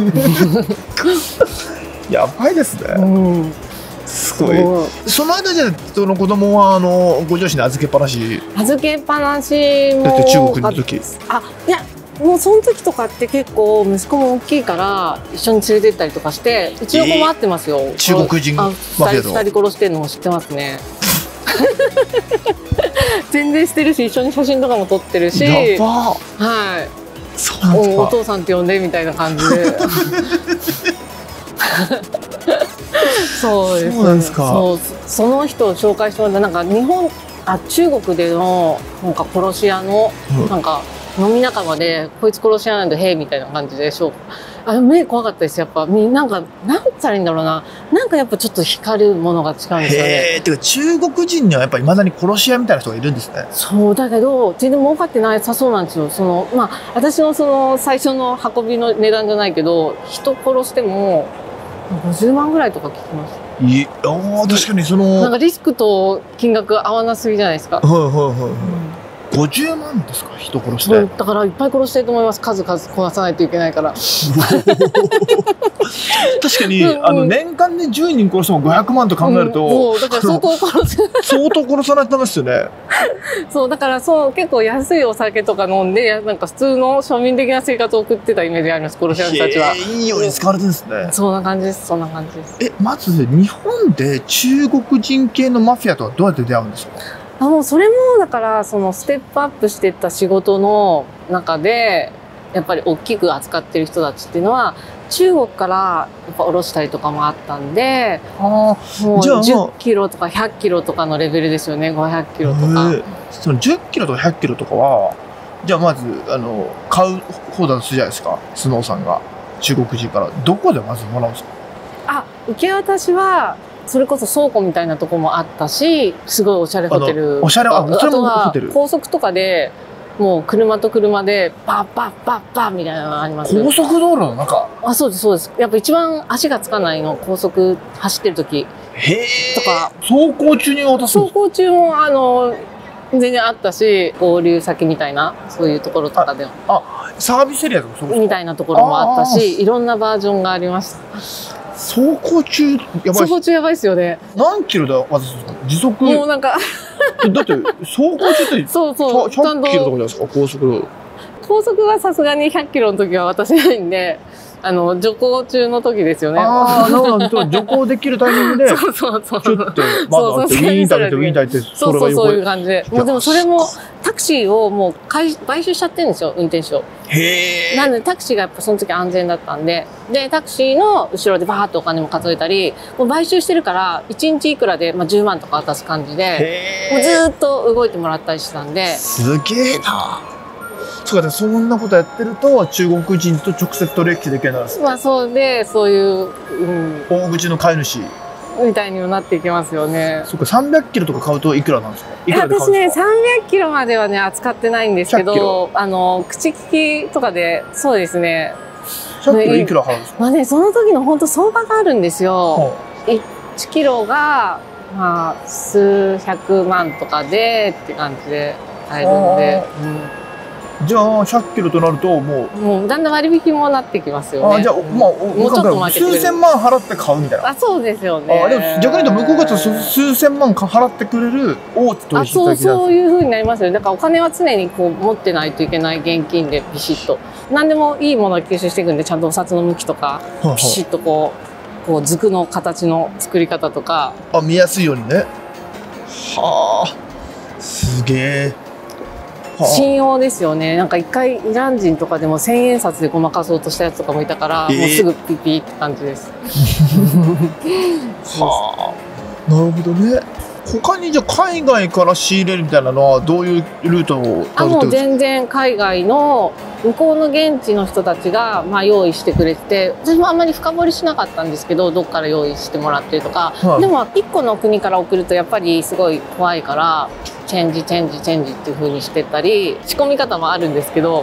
やばいですね、うん、すごい。その間じゃその子供はあのご両親に預けっぱなし預けっぱなしもだって中国の時あいやもうその時とかって結構息子も大きいから一緒に連れてったりとかしてうちの子も会ってますよ、えー、 中国人マフィアとふたり殺してるのも知ってますね。全然してるし一緒に写真とかも撮ってるし、 やばはいそうなんですか。 お父さんって呼んでみたいな感じでそうです。 そうなんですか。 そうその人を紹介してもらったなんか日本あ中国でのなんか殺し屋の、うん、なんか飲み仲間でこいつ殺し屋なんでへえみたいな感じでしょう。あ目怖かったです。やっぱなんかなんつったらいいんだろうな、なんかやっぱちょっと光るものが違うんですよね。 へえ。てか中国人にはやっぱり未だに殺し屋みたいな人がいるんですね。 そうだけど全然儲かってなさそうなんですよ。そのまあ私のその最初の運びの値段じゃないけど人殺してもごじゅうまんぐらいとか聞きます。 いや確かにそのなんかリスクと金額合わなすぎじゃないですか。 はいはいはい、うんごじゅうまんですか人殺して。 だからいっぱい殺してると思います。数々殺さないといけないから確かに、うんうん、あの年間でじゅうにん殺してもごひゃくまんと考えると、うん、 そうだから相当殺せ相当殺さないとダメですよね。 そうだからそう結構安いお酒とか飲んでなんか普通の庶民的な生活を送ってたイメージがあります。殺し屋の人たちは。 いいように使われてるんですね。 そんな感じです。そんな感じです。 えまず日本で中国人系のマフィアとはどうやって出会うんですか？ あもうそれもだからそのステップアップしていった仕事の中でやっぱり大きく扱ってる人たちっていうのは中国からやっぱ下ろしたりとかもあったんで、あもうじゅっキロとかひゃっキロとかのレベルですよね。ごひゃっキロとか。 そのじゅっキロとかひゃっキロとかはじゃあまずあの買う方だとするじゃないですか。スノーさんが中国人からどこでまずもらうんですか？あ受け渡しはそれこそ倉庫みたいなとこもあったし、すごいおしゃれホテル。 おしゃれ、あ、 あとは高速とかで、もう車と車でパッパッパッパッみたいなのがあります。 高速道路の中？ あ、そうです、そうです。やっぱ一番足がつかないの、高速走ってる時とか。 走行中に渡すんですか？ 走行中も、あの、全然あったし、合流先みたいな、そういうところとかでも。 あ、サービスエリアとかそうですか？ みたいなところもあったし、いろんなバージョンがありました。 走行中やばい。 走行中やばいですよね。 何キロで渡すんですか？時速。 もうなんかだって走行中ってそうそうひゃっキロとかじゃないですか高速道路。 高速はさすがにひゃっキロの時は渡せないんで、あの徐行中の時ですよね。 ああ、なるほど。徐行できるタイミングでそうそうそう。 ちょっとまだってウィーンタイってウィーンタイってそれがそういう感じで。もうでもそれもタクシーをもう買収しちゃってるんですよ運転手を。 へえ。 なんでタクシーがやっぱその時安全だったんで、でタクシーの後ろでバーッとお金も数えたり、もう買収してるからいちにちいくらでまあじゅうまんとか渡す感じで、もうずーっと動いてもらったりしてたんで。 すげえな。そうか、そんなことやってると中国人と直接取引できるようになるんです。 まあそうでそういう、うん、 大口の飼い主みたいにもなっていきますよね。 そうか、さんびゃっキロとか買うといくらなんですか？いくらで買うんですか？ 私ねさんびゃっキロまではね扱ってないんですけど、あの口利きとかでそうですね。 ひゃっキロいくら払うんですか？ まあねその時の本当相場があるんですよ。いちキロがまあ数百万とかでって感じで買えるんで。 じゃあひゃっキロとなるともうもうだんだん割引もなってきますよね。 あじゃあまあもうちょっと数千万払って買うみたいな。 あそうですよね。 あでも逆に言うと向こうが数千万払ってくれる大手取引先なんです。 あそうそういう風になりますよね。だからお金は常にこう持ってないといけない現金でビシッと何でもいいものを吸収していくんで、ちゃんとお札の向きとかビシッとこうこう図の形の作り方とかあ見やすいようにね。はあすげえ。 信用ですよね。なんか一回イラン人とかでも千円札でごまかそうとしたやつとかもいたから、えー、もうすぐピピって感じです。 はあ、なるほどね。他にじゃあ海外から仕入れるみたいなのはどういうルートをたどってるんですか？ あ、もう全然海外の向こうの現地の人たちがまあ用意してくれて、私もあんまり深掘りしなかったんですけど、どっから用意してもらってるとか、はい、でもいっこの国から送るとやっぱりすごい怖いからチェンジチェンジチェンジっていう風にしてったり、仕込み方もあるんですけど、はい、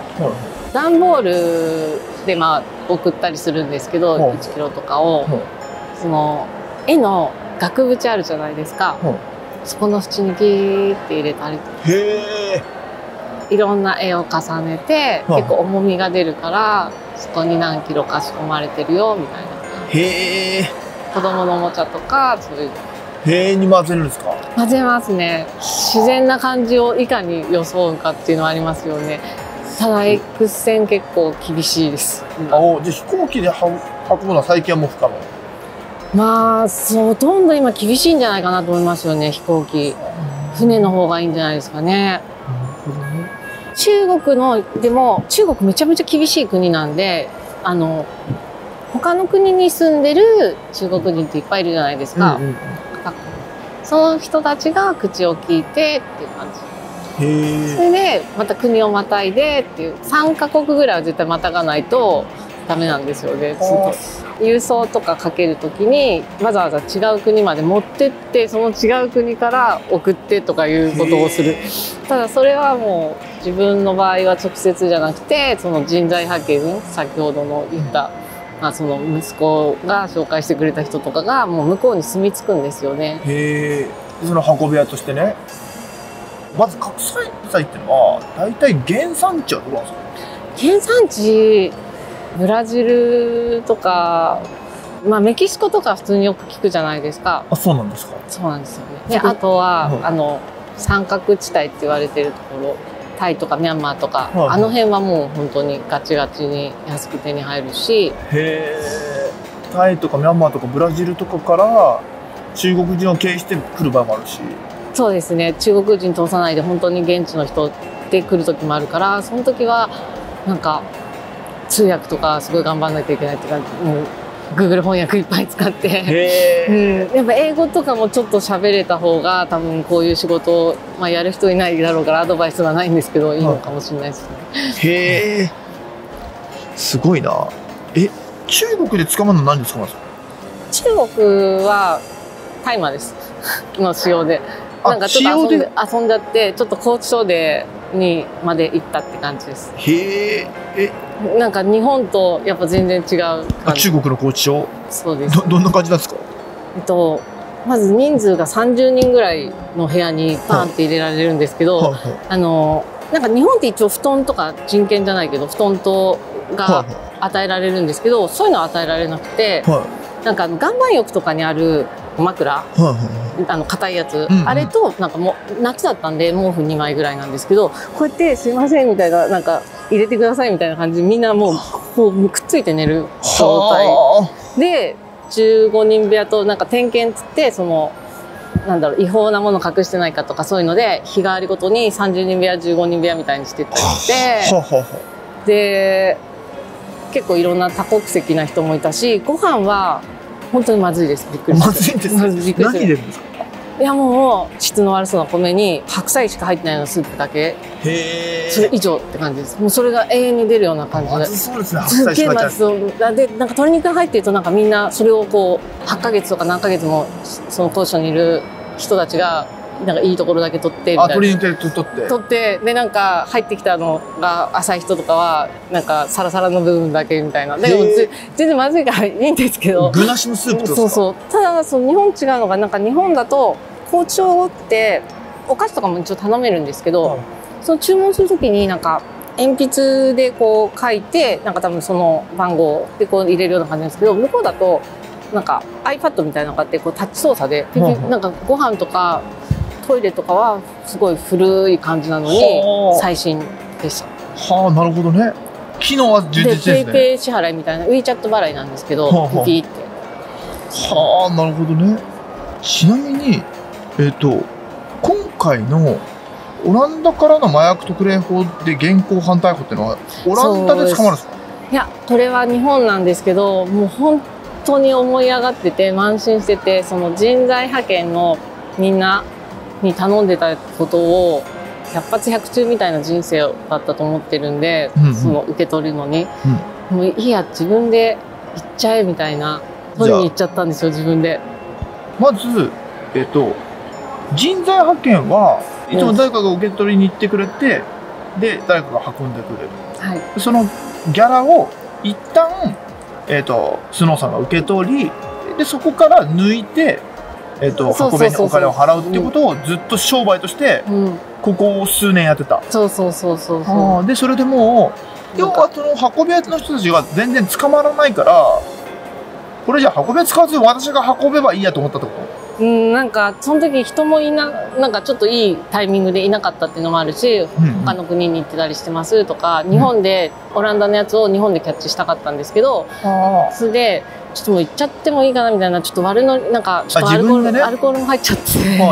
段ボールでまあ送ったりするんですけど、はい、いちキロとかを、はい、その絵の額縁あるじゃないですか、はい、そこの縁にギーって入れたりとか、へー、いろんな絵を重ねて、はい、結構重みが出るからそこに何キロか仕込まれてるよみたいな。へー、子供のおもちゃとかそういうへーに混ぜるんですか？ 混ぜますね。自然な感じをいかに装うかっていうのはありますよね。ただ X 線結構厳しいです。 あ、じゃあ飛行機で運ぶのは最近はもう不可能？ まあほとんど今厳しいんじゃないかなと思いますよね。飛行機、船の方がいいんじゃないですかね。中国のでも中国めちゃめちゃ厳しい国なんで、あの他の国に住んでる中国人っていっぱいいるじゃないですか。うんうん、その人たちが口を聞いてっていう感じ。へ、それでまた国をまたいでっていうさんカ国ぐらいは絶対またがないとダメなんですよね。郵送とかかけるときにわざわざ違う国まで持ってってその違う国から送ってとかいうことをする。ただそれはもう自分の場合は直接じゃなくてその人材派遣、先ほどの言った、まあ、その息子が紹介してくれた人とかがもう向こうに住み着くんですよね。 へえ。その運び屋としてね。まず核災害っていうのは大体原産地はどうなんですか？ 原産地ブラジルとか、まあ、メキシコとか普通によく聞くじゃないですか。 あ、そうなんですか。 そうなんですよね。であとは、はい、あの三角地帯って言われてるところ、タイとかミャンマーとか、はい、あの辺はもう本当にガチガチに安く手に入るし。へえ。タイとかミャンマーとかブラジルとかから中国人を経由して来る場合もあるし。 そうですね。中国人通さないで本当に現地の人で来る時もあるから、その時はなんか通訳とかすごい頑張らなきゃいけないっていうか、もう Google 翻訳いっぱい使って、うん、やっぱ英語とかもちょっと喋れた方が多分こういう仕事を、まあ、やる人いないだろうからアドバイスはないんですけどいいのかもしれないですね。 へえ、すごいな。え、中国で捕まるの何で捕まるんですか？ 中国は大麻ですの使用で、なんかちょっと遊んで遊んじゃってちょっと拘置所でにまで行ったって感じです。 へえ。え、 なんか日本とやっぱ全然違う感じ。 あ、中国の拘置所。 そうです。 ど, どんな感じなんですか？ えっとまず人数がさんじゅうにんぐらいの部屋にパンって入れられるんですけど、はいはいはい、あのなんか日本って一応布団とか人権じゃないけど布団とが与えられるんですけど、はいはい、そういうのは与えられなくて、はい、なんか岩盤浴とかにある枕、はいはい、あの硬いやつ、うんうん、あれとなんかもう夏だったんで毛布にまいぐらいなんですけど、こうやってすいませんみたいな、なんか入れてくださいみたいな感じでみんなもうこうくっついて寝る状態で、じゅうごにん部屋となんか点検つってそのなんだろう違法なもの隠してないかとかそういうので日替わりごとにさんじゅうにん部屋じゅうごにん部屋みたいにしてったりしてで結構いろんな多国籍な人もいたし、ご飯は本当にまずいです。びっくりして。 まずいんですか？何入れるんですか？ いやもう質の悪そうな米に白菜しか入ってないようなスープだけ。へー。それ以上って感じです。もうそれが永遠に出るような感じで。 まずそうですね。白菜しか入ってない。 すっげえまずそう。でなんか鶏肉が入ってるとなんかみんなそれをこうはちかげつとか何ヶ月もそのポジションにいる人たちがなんかいいところだけ取ってみたいな。 あ、鶏肉取って取ってでなんか入ってきたのが浅い人とかはなんかサラサラの部分だけみたいな。でも全然まずいからいいんですけど。 具なしのスープですか？ そうそう。ただその日本違うのがなんか日本だと包丁ってお菓子とかも一応頼めるんですけど、はい、その注文するときになんか鉛筆でこう書いてなんか多分その番号でこう入れるような感じなんですけど、向こうだとなんか iPad みたいなのがあってこうタッチ操作で、はい、なんかご飯とかトイレとかはすごい古い感じなのに最新でした。 はあ、なるほどね。機能は充実ですね。 で、ペイペイ支払いみたいな WeChat 払いなんですけど、はあはあ、ピピって。 はあ、なるほどね。ちなみに、えっと、今回のオランダからの麻薬特例法で現行犯逮捕っていうのはオランダで捕まるんですか？ いや、これは日本なんですけど、もう本当に思い上がってて慢心してて、その人材派遣のみんなに頼んでたことを百発百中みたいな人生だったと思ってるんで、うんうん、その受け取るのに、うん、もういいや、自分で行っちゃえみたいな、取りに行っちゃったんですよ、自分で。まず、えっと、人材派遣はいつも誰かが受け取りに行ってくれて、うん、で誰かが運んでくれる、はい、そのギャラを一旦、えっと、スノーさんが受け取り、でそこから抜いて、えっと、運べにお金を払うっていうことをずっと商売として、うん、ここ数年やってた。 そうそうそうそうそう。 でそれでもう要はその運び屋の人たちが全然捕まらないから、これじゃあ運び屋使わずに私が運べばいいやと思ったってこと？ うん、なんかその時人もいな、なんかちょっといいタイミングでいなかったっていうのもあるし、うんうん、他の国に行ってたりしてますとか、日本で、うん、オランダのやつを日本でキャッチしたかったんですけど、それでちょっともう行っちゃってもいいかなみたいな、ちょっと悪のなんかちょっとアルコール、ね、アルコールも入っちゃって、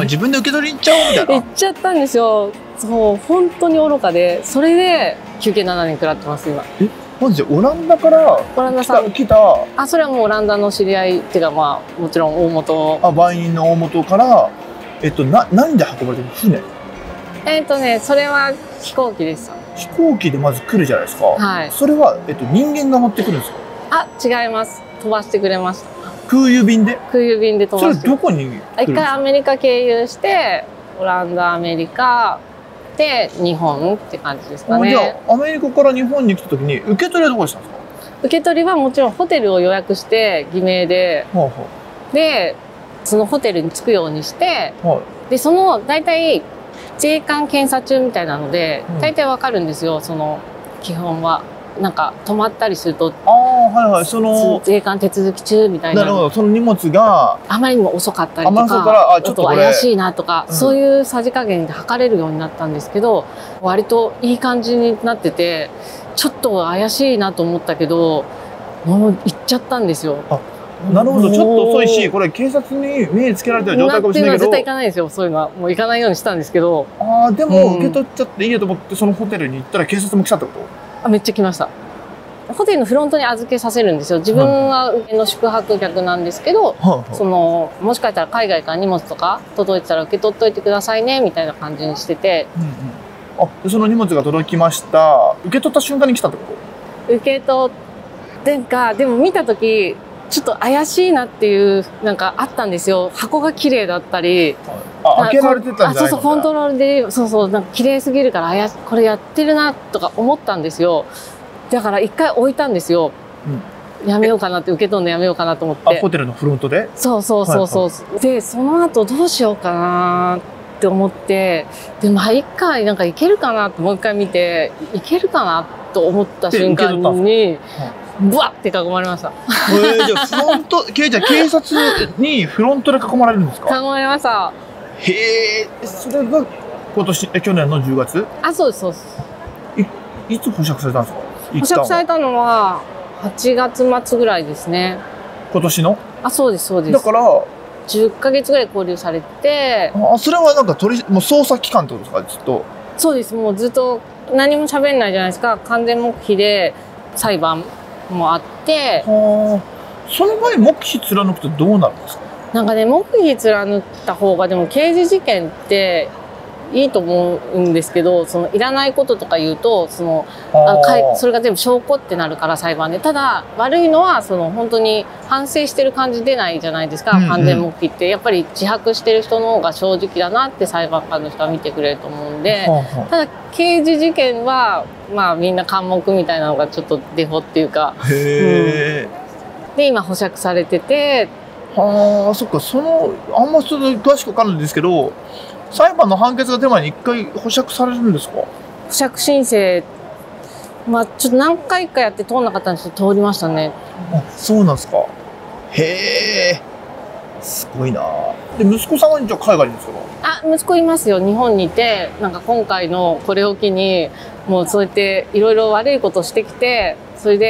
自分で受け取りに行っちゃおうみたいな。 行っちゃったんですよ。そう、本当に愚かで、それで休憩ななねん食らってます今。 え、マジでオランダからオランダさん来た？ あ、それはもうオランダの知り合いっていうか、まあもちろん大元。 あ、売人の大元からえっとな何で運ばれてる？船？ えっとね、それは飛行機です。 飛行機でまず来るじゃないですか。 はい。 それはえっと人間が持ってくるんですか？ あ、違います。飛ばしてくれました。 空輸便で？ 空輸便で飛ばして。 それどこに来るんですか？ 一回アメリカ経由してオランダ、アメリカで日本って感じですかね。 じゃあアメリカから日本に来た時に受け取りはどこでしたんですか？ 受け取りはもちろんホテルを予約して偽名で、はあはあ、でそのホテルに着くようにして、はい、でその大体税関検査中みたいなので、うん、大体わかるんですよ、その基本は。なんか泊まったりすると、 ああ、はいはい、その税関手続き中みたいな。 なるほど、その荷物があまりにも遅かったりとか、 ああちょっと怪しいなとか、うん、そういうさじ加減で測れるようになったんですけど、割といい感じになってて、ちょっと怪しいなと思ったけど、もう行っちゃったんですよ。 あ、なるほど、ちょっと遅いし、これ警察に目つけられてる状態かもしれないけど。 絶対行かないですよ、そういうのは。もう行かないようにしたんですけど。 ああ、でも受け取っちゃっていいやと思って、そのホテルに行ったら警察も来たってこと？ あ、めっちゃ来ました。ホテルのフロントに預けさせるんですよ。自分は上の宿泊客なんですけど、はい、そのもしかしたら海外から荷物とか届いてたら受け取っといてくださいねみたいな感じにしてて、 うんうん、あ、その荷物が届きました。受け取った瞬間に来たってこと？ 受け取ってんか、でも見た時ちょっと怪しいなっていうなんかあったんですよ。箱が綺麗だったり、 はい、あ、開けられてたんじゃないか。 あ、そうそう、コントロールで、そうそう、なんか綺麗すぎるから怪しこれやってるなとか思ったんですよ。だから一回置いたんですよ、うん、やめようかなって、受け取るのやめようかなと思って。 あ、ホテルのフロントで？ そうそうそうそう、はいはい、でその後どうしようかなって思って、でまあ一回なんかいけるかなってもう一回見て、いけるかなと思った瞬間にブワッて囲まれました。 えー、じゃあフロントじゃあ警察にフロントで囲まれるんですか？ 囲まれました。 へえ、それが今年え去年のじゅうがつ？ あ、そうですそうです。 いいつ保釈されたんですか？ 保釈されたのははちがつまつぐらいですね。 今年の？ あ、そうですそうです。 だからじゅっかげつぐらい勾留されて。 あ、それはなんか取りもう捜査期間ってことですか？ずっと。 そうです、もうずっと何も喋んないじゃないですか。完全黙秘で裁判もあって。 はあ、その場合黙秘貫くとどうなるんですか？ なんかね、黙秘貫った方がでも刑事事件っていいと思うんですけど、そのいらないこととか言うと、そのあかいそれが全部証拠ってなるから裁判で。ただ悪いのはその本当に反省してる感じ出ないじゃないですか、うんうん、完全黙秘ってやっぱり自白してる人の方が正直だなって裁判官の人は見てくれると思うんで、はあはあ、ただ刑事事件はまあみんな関目みたいなのがちょっとデフォっていうか、へー、うん、で今保釈されてて。 はあ、そっか、そのあんまちょっと詳しく分かんないんですけど、裁判の判決が出る前に一回保釈されるんですか？保釈申請、まあちょっと何回かやって通んなかったんですけど通りましたね。 あ、そうなんですか。へえ、すごいな。で息子さんはじゃあ海外にいるんですか？ あ、息子いますよ。日本にいて、なんか今回のこれを機にもうそうやっていろいろ悪いことしてきて、それで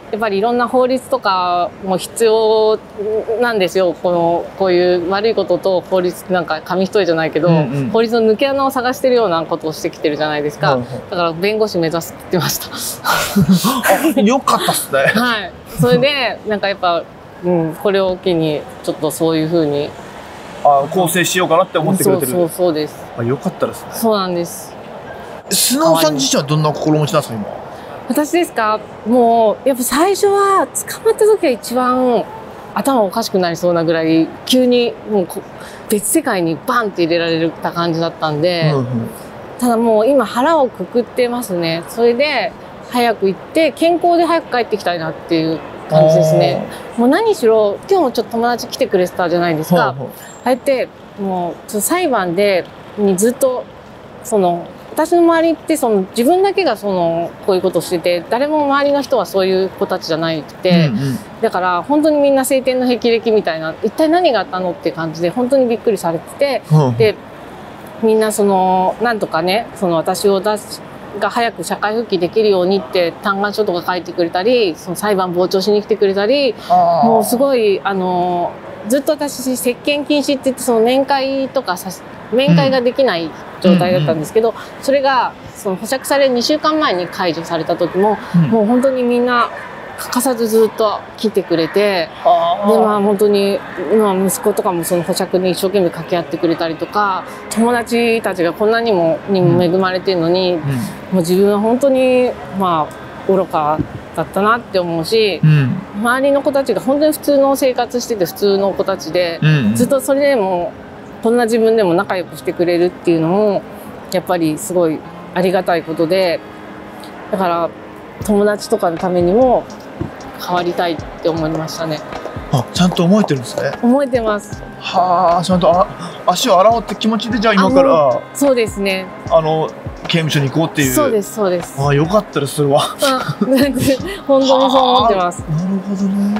やっぱりいろんな法律とかも必要なんですよ。このこういう悪いことと法律なんか紙一重じゃないけど、うんうん、法律の抜け穴を探してるようなことをしてきてるじゃないですか。はいはい、だから弁護士目指すって言ってました。 よかったっすね。 はい。それでなんかやっぱ、うん、これを機にちょっとそういうふうにあ構成しようかなって思ってくれてる。 そうそうそうです。 あ、よかったですね。 そうなんです。 スノーさん自身はどんな心持ちなんですか今？ 私ですか？もうやっぱ最初は捕まった時は一番頭おかしくなりそうなぐらい急にもう別世界にバンって入れられた感じだったんで、うんうん、ただもう今腹をくくってますね。それで早く行って健康で早く帰ってきたいなっていう感じですね。もう何しろ今日もちょっと友達来てくれてたじゃないですか。ああやってもうちょっと裁判でにずっとその私の周りってその自分だけがそのこういうことをしてて誰も周りの人はそういう子たちじゃなくて、うんうん、だから本当にみんな青天の霹靂みたいな一体何があったのって感じで本当にびっくりされてて、うん、でみんなそのなんとかねその私を出すが早く社会復帰できるようにって嘆願書とか書いてくれたりその裁判傍聴しに来てくれたりもうすごいあのずっと私接見禁止って言ってその面会とかさ面会ができない状態だったんですけど、うんうんうん、それがその保釈されるにしゅうかんまえに解除された時も、うん、もう本当にみんな欠かさずずっと来てくれて、でまあ本当に今息子とかもその保釈に一生懸命掛け合ってくれたりとか友達たちがこんなにもにも恵まれてるのに、うん、もう自分は本当にまあ愚かだったなって思うし、うん、周りの子たちが本当に普通の生活してて普通の子たちで、うんうん、ずっとそれでもこんな自分でも仲良くしてくれるっていうのもやっぱりすごいありがたいことで、だから友達とかのためにも変わりたいって思いましたね。 あ、ちゃんと思えてるんですね。 思えてます。 はあ、ちゃんとあ足を洗おうって気持ちでじゃあ今からそうですね。 あの刑務所に行こうっていう。 そうですそうです。 あ、よかったですそれは。 本当にそう思ってます。 なるほどね。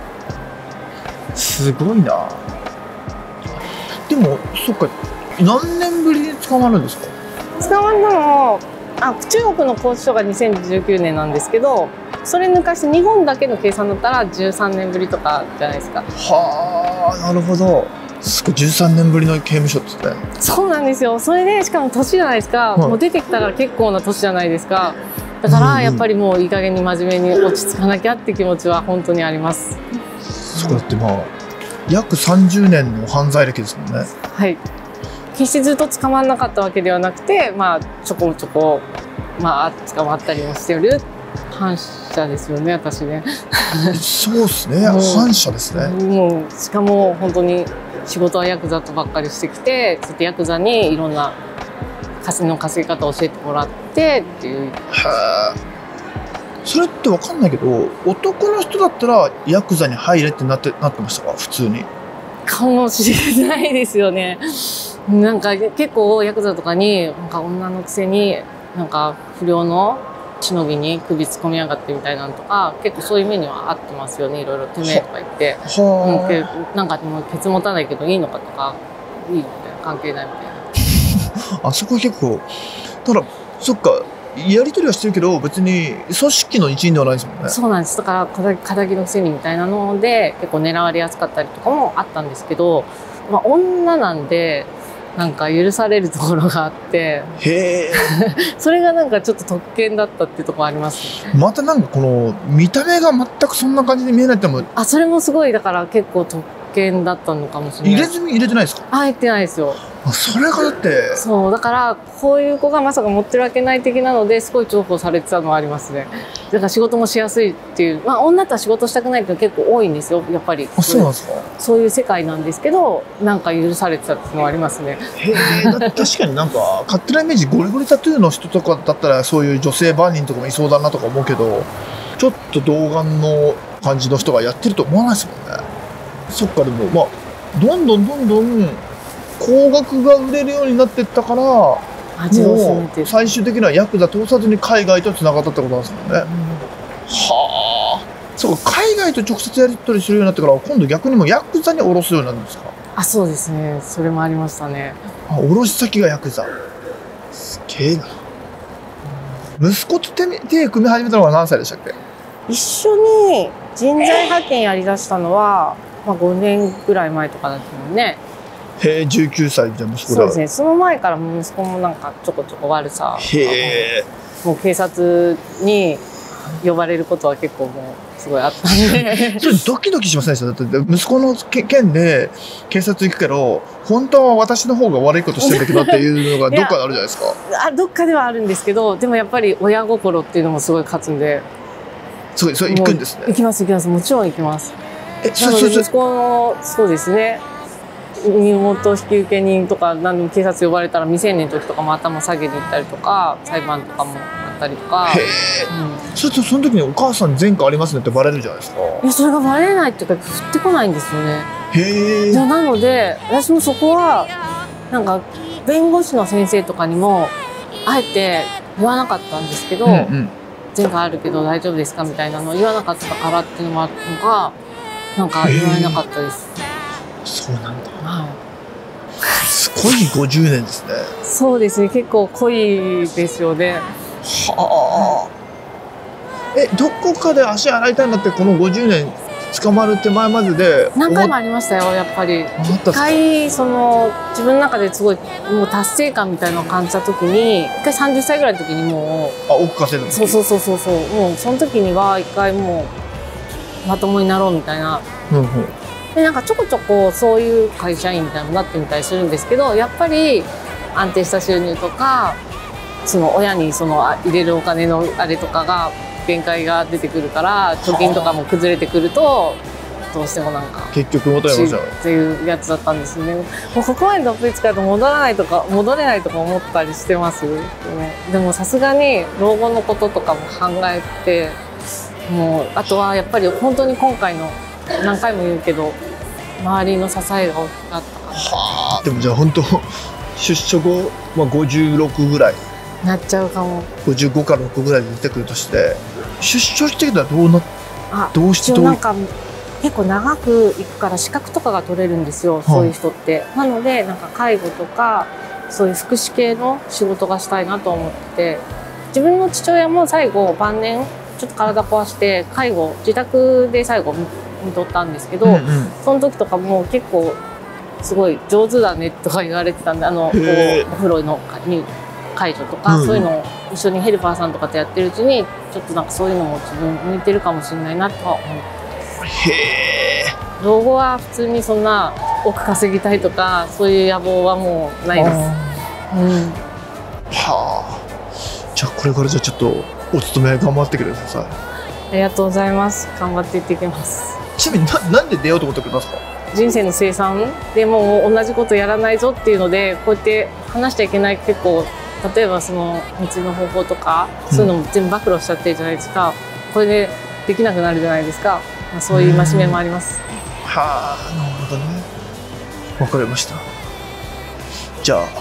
すごいな。でもそっか何年ぶりに捕まるんですか？ 捕まるのもあ中国の拘置所がにせんじゅうきゅうねんなんですけど、それ抜かして日本だけの計算だったらじゅうさんねんぶりとかじゃないですか。 はあ、なるほど。すごいじゅうさんねんぶりの刑務所って言って。 そうなんですよ。それでしかも年じゃないですか、はい、もう出てきたら結構な年じゃないですか。だからやっぱりもういい加減に真面目に落ち着かなきゃって気持ちは本当にあります。 そうだってまあ約さんじゅうねんの犯罪歴ですもんね。 はい。決してずっと捕まらなかったわけではなくて、まあちょこちょこまあ捕まったりもしてる反社ですよね、私ね。 そうですね。反社ですね。 もうしかも本当に仕事はヤクザとばっかりしてきて、ちょっとヤクザにいろんな稼の稼ぎ方を教えてもらってっていう。へえ。それって分かんないけど、男の人だったらヤクザに入れってなってなってましたか、普通に。 かもしれないですよね。なんか結構ヤクザとかになんか女のくせになんか不良のしのぎに首突っ込みやがってみたいなのとか結構そういう目にはあってますよね。いろいろてめえとか言っては、うん、なんかもうケツ持たないけどいいのかとかいいみたいな関係ないみたいな。 あそこは結構ただそっかやり取りはしてるけど別に組織の一員ではないですもんね。 そうなんです。だから肩着のくせにみたいなので結構狙われやすかったりとかもあったんですけど、まあ、女なんでなんか許されるところがあってへそれがなんかちょっと特権だったっていうところあります、ね、 またなんかこの見た目が全くそんな感じで見えないってもあそれもすごいだから結構特権だったのかもしれない。 入れ墨入れてないですか？ あ入ってないですよ。 あそれがだってそうだからこういう子がまさか持ってるわけない的なのですごい重宝されてたのはありますね。だから仕事もしやすいっていう、まあ女とは仕事したくないっていうの結構多いんですよやっぱり。 あそうなんですか？ そういう世界なんですけどなんか許されてたっていうのはありますね。 へえ確かになんか勝手なイメージゴリゴリタトゥーの人とかだったらそういう女性番人とかもいそうだなとか思うけどちょっと童顔の感じの人がやってると思わないですもんね。そっかでもまあどんどんどんどん高額が売れるようになっていったからもう最終的にはヤクザ通さずに海外とつながったってことなんですもんね、うん、はあそうか海外と直接やり取りするようになってから今度逆にもヤクザに卸すようになるんですか？ あそうですねそれもありましたね。 あ卸先がヤクザすげえな、うん、息子と手手組み始めたのが何歳でしたっけ？ 一緒に人材派遣やりだしたのは、まあ、ごねんぐらい前とかだったもんね。 へえ、じゅうきゅうさいじゃ息子だ。 そうですね。その前からも息子もなんかちょこちょこ悪さ。 へえ。 もう警察に呼ばれることは結構もうすごいあったんで。 それドキドキしませんでした？だって息子の件で警察行くけど、本当は私の方が悪いことしてるんだけどっていうのがどっかであるじゃないですか。 あ、どっかではあるんですけど、でもやっぱり親心っていうのもすごい勝つんで。 そう、それ行くんですね。 行きます行きます。もちろん行きます。 え、 なので息子の、そうですね。身元引受人とか何でも警察呼ばれたら未成年の時とかも頭下げに行ったりとか裁判とかもあったりとか。へえ、 うん、それとその時にお母さん前科ありますねってバレるじゃないですか。 いやそれがバレないっていうか降ってこないんですよね。 へえ。 じゃあなので私もそこはなんか弁護士の先生とかにもあえて言わなかったんですけど、うんうん、前科あるけど大丈夫ですかみたいなのを言わなかったからっていうのもあるのがなんか言われなかったです。 そうなんだ。はい。すごいごじゅうねんですね。 そうですね。結構濃いですよね。 はあ。え、どこかで足洗いたいなってこのごじゅうねん捕まる手前までで何回もありましたよ。やっぱり一回その自分の中ですごいもう達成感みたいなのを感じた時に一回さんじゅっさいぐらいの時にもうあ億稼いだ。 そうそうそうそうそうもうその時には一回もうまともになろうみたいな。うんうんでなんかちょこちょこそういう会社員みたいになってみたりするんですけどやっぱり安定した収入とかその親にその入れるお金のあれとかが限界が出てくるから貯金とかも崩れてくるとどうしてもなんか結局戻れましたっていうやつだったんですね。もうここまでどっぷり使うと戻らないとか戻れないとか思ったりしてますよね。でもさすがに老後のこととかも考えてもうあとはやっぱり本当に今回の何回も言うけど周りの支えが大きかったから。 はあ。でもじゃあ本当出所後、まあ、ごじゅうろくぐらいなっちゃうかも。 ごじゅうごからろくぐらいで出てくるとして出所してきたらどうなあどうしてどうなんか結構長く行くから資格とかが取れるんですよ、はあ、そういう人って。なのでなんか介護とかそういう福祉系の仕事がしたいなと思ってて自分の父親も最後晩年ちょっと体壊して介護自宅で最後見とったんですけど、うんうん、その時とかも結構すごい上手だねとか言われてたんであのお風呂の介助とか、うん、そういうのを一緒にヘルパーさんとかとやってるうちにちょっとなんかそういうのも自分向いてるかもしれないなとは思ってます。へー。老後は普通にそんな億稼ぎたいとかそういう野望はもうないです。うん、 はあ。じゃあこれからじゃあちょっとお勤め頑張ってください。 ありがとうございます。頑張っていってきます。 ちなみにななんで出ようと思ってくれますか？ 人生の清算でもう同じことやらないぞっていうのでこうやって話しちゃいけない結構例えばその道の方法とか、うん、そういうのも全部暴露しちゃってるじゃないですか。これでできなくなるじゃないですか。まあ、そういう戒めもあります。 はあ、なるほどね。わかりました。じゃあ、はい、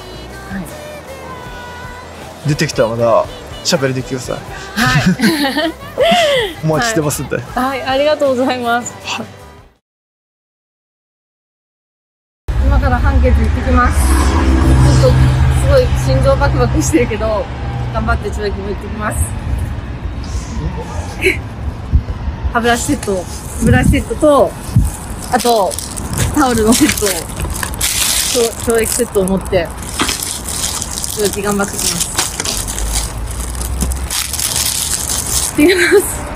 出てきたらまだ喋りできてください。はい。お待ちしてますんで。はい、 はい、ありがとうございます。はい、今から判決行ってきます。ちょっとすごい心臓バクバクしてるけど頑張ってちょっと気分行ってきます。歯ブラシセット、歯ブラシセットとあとタオルのセットを教育セットを持ってちょっと頑張ってきます。行ってきます。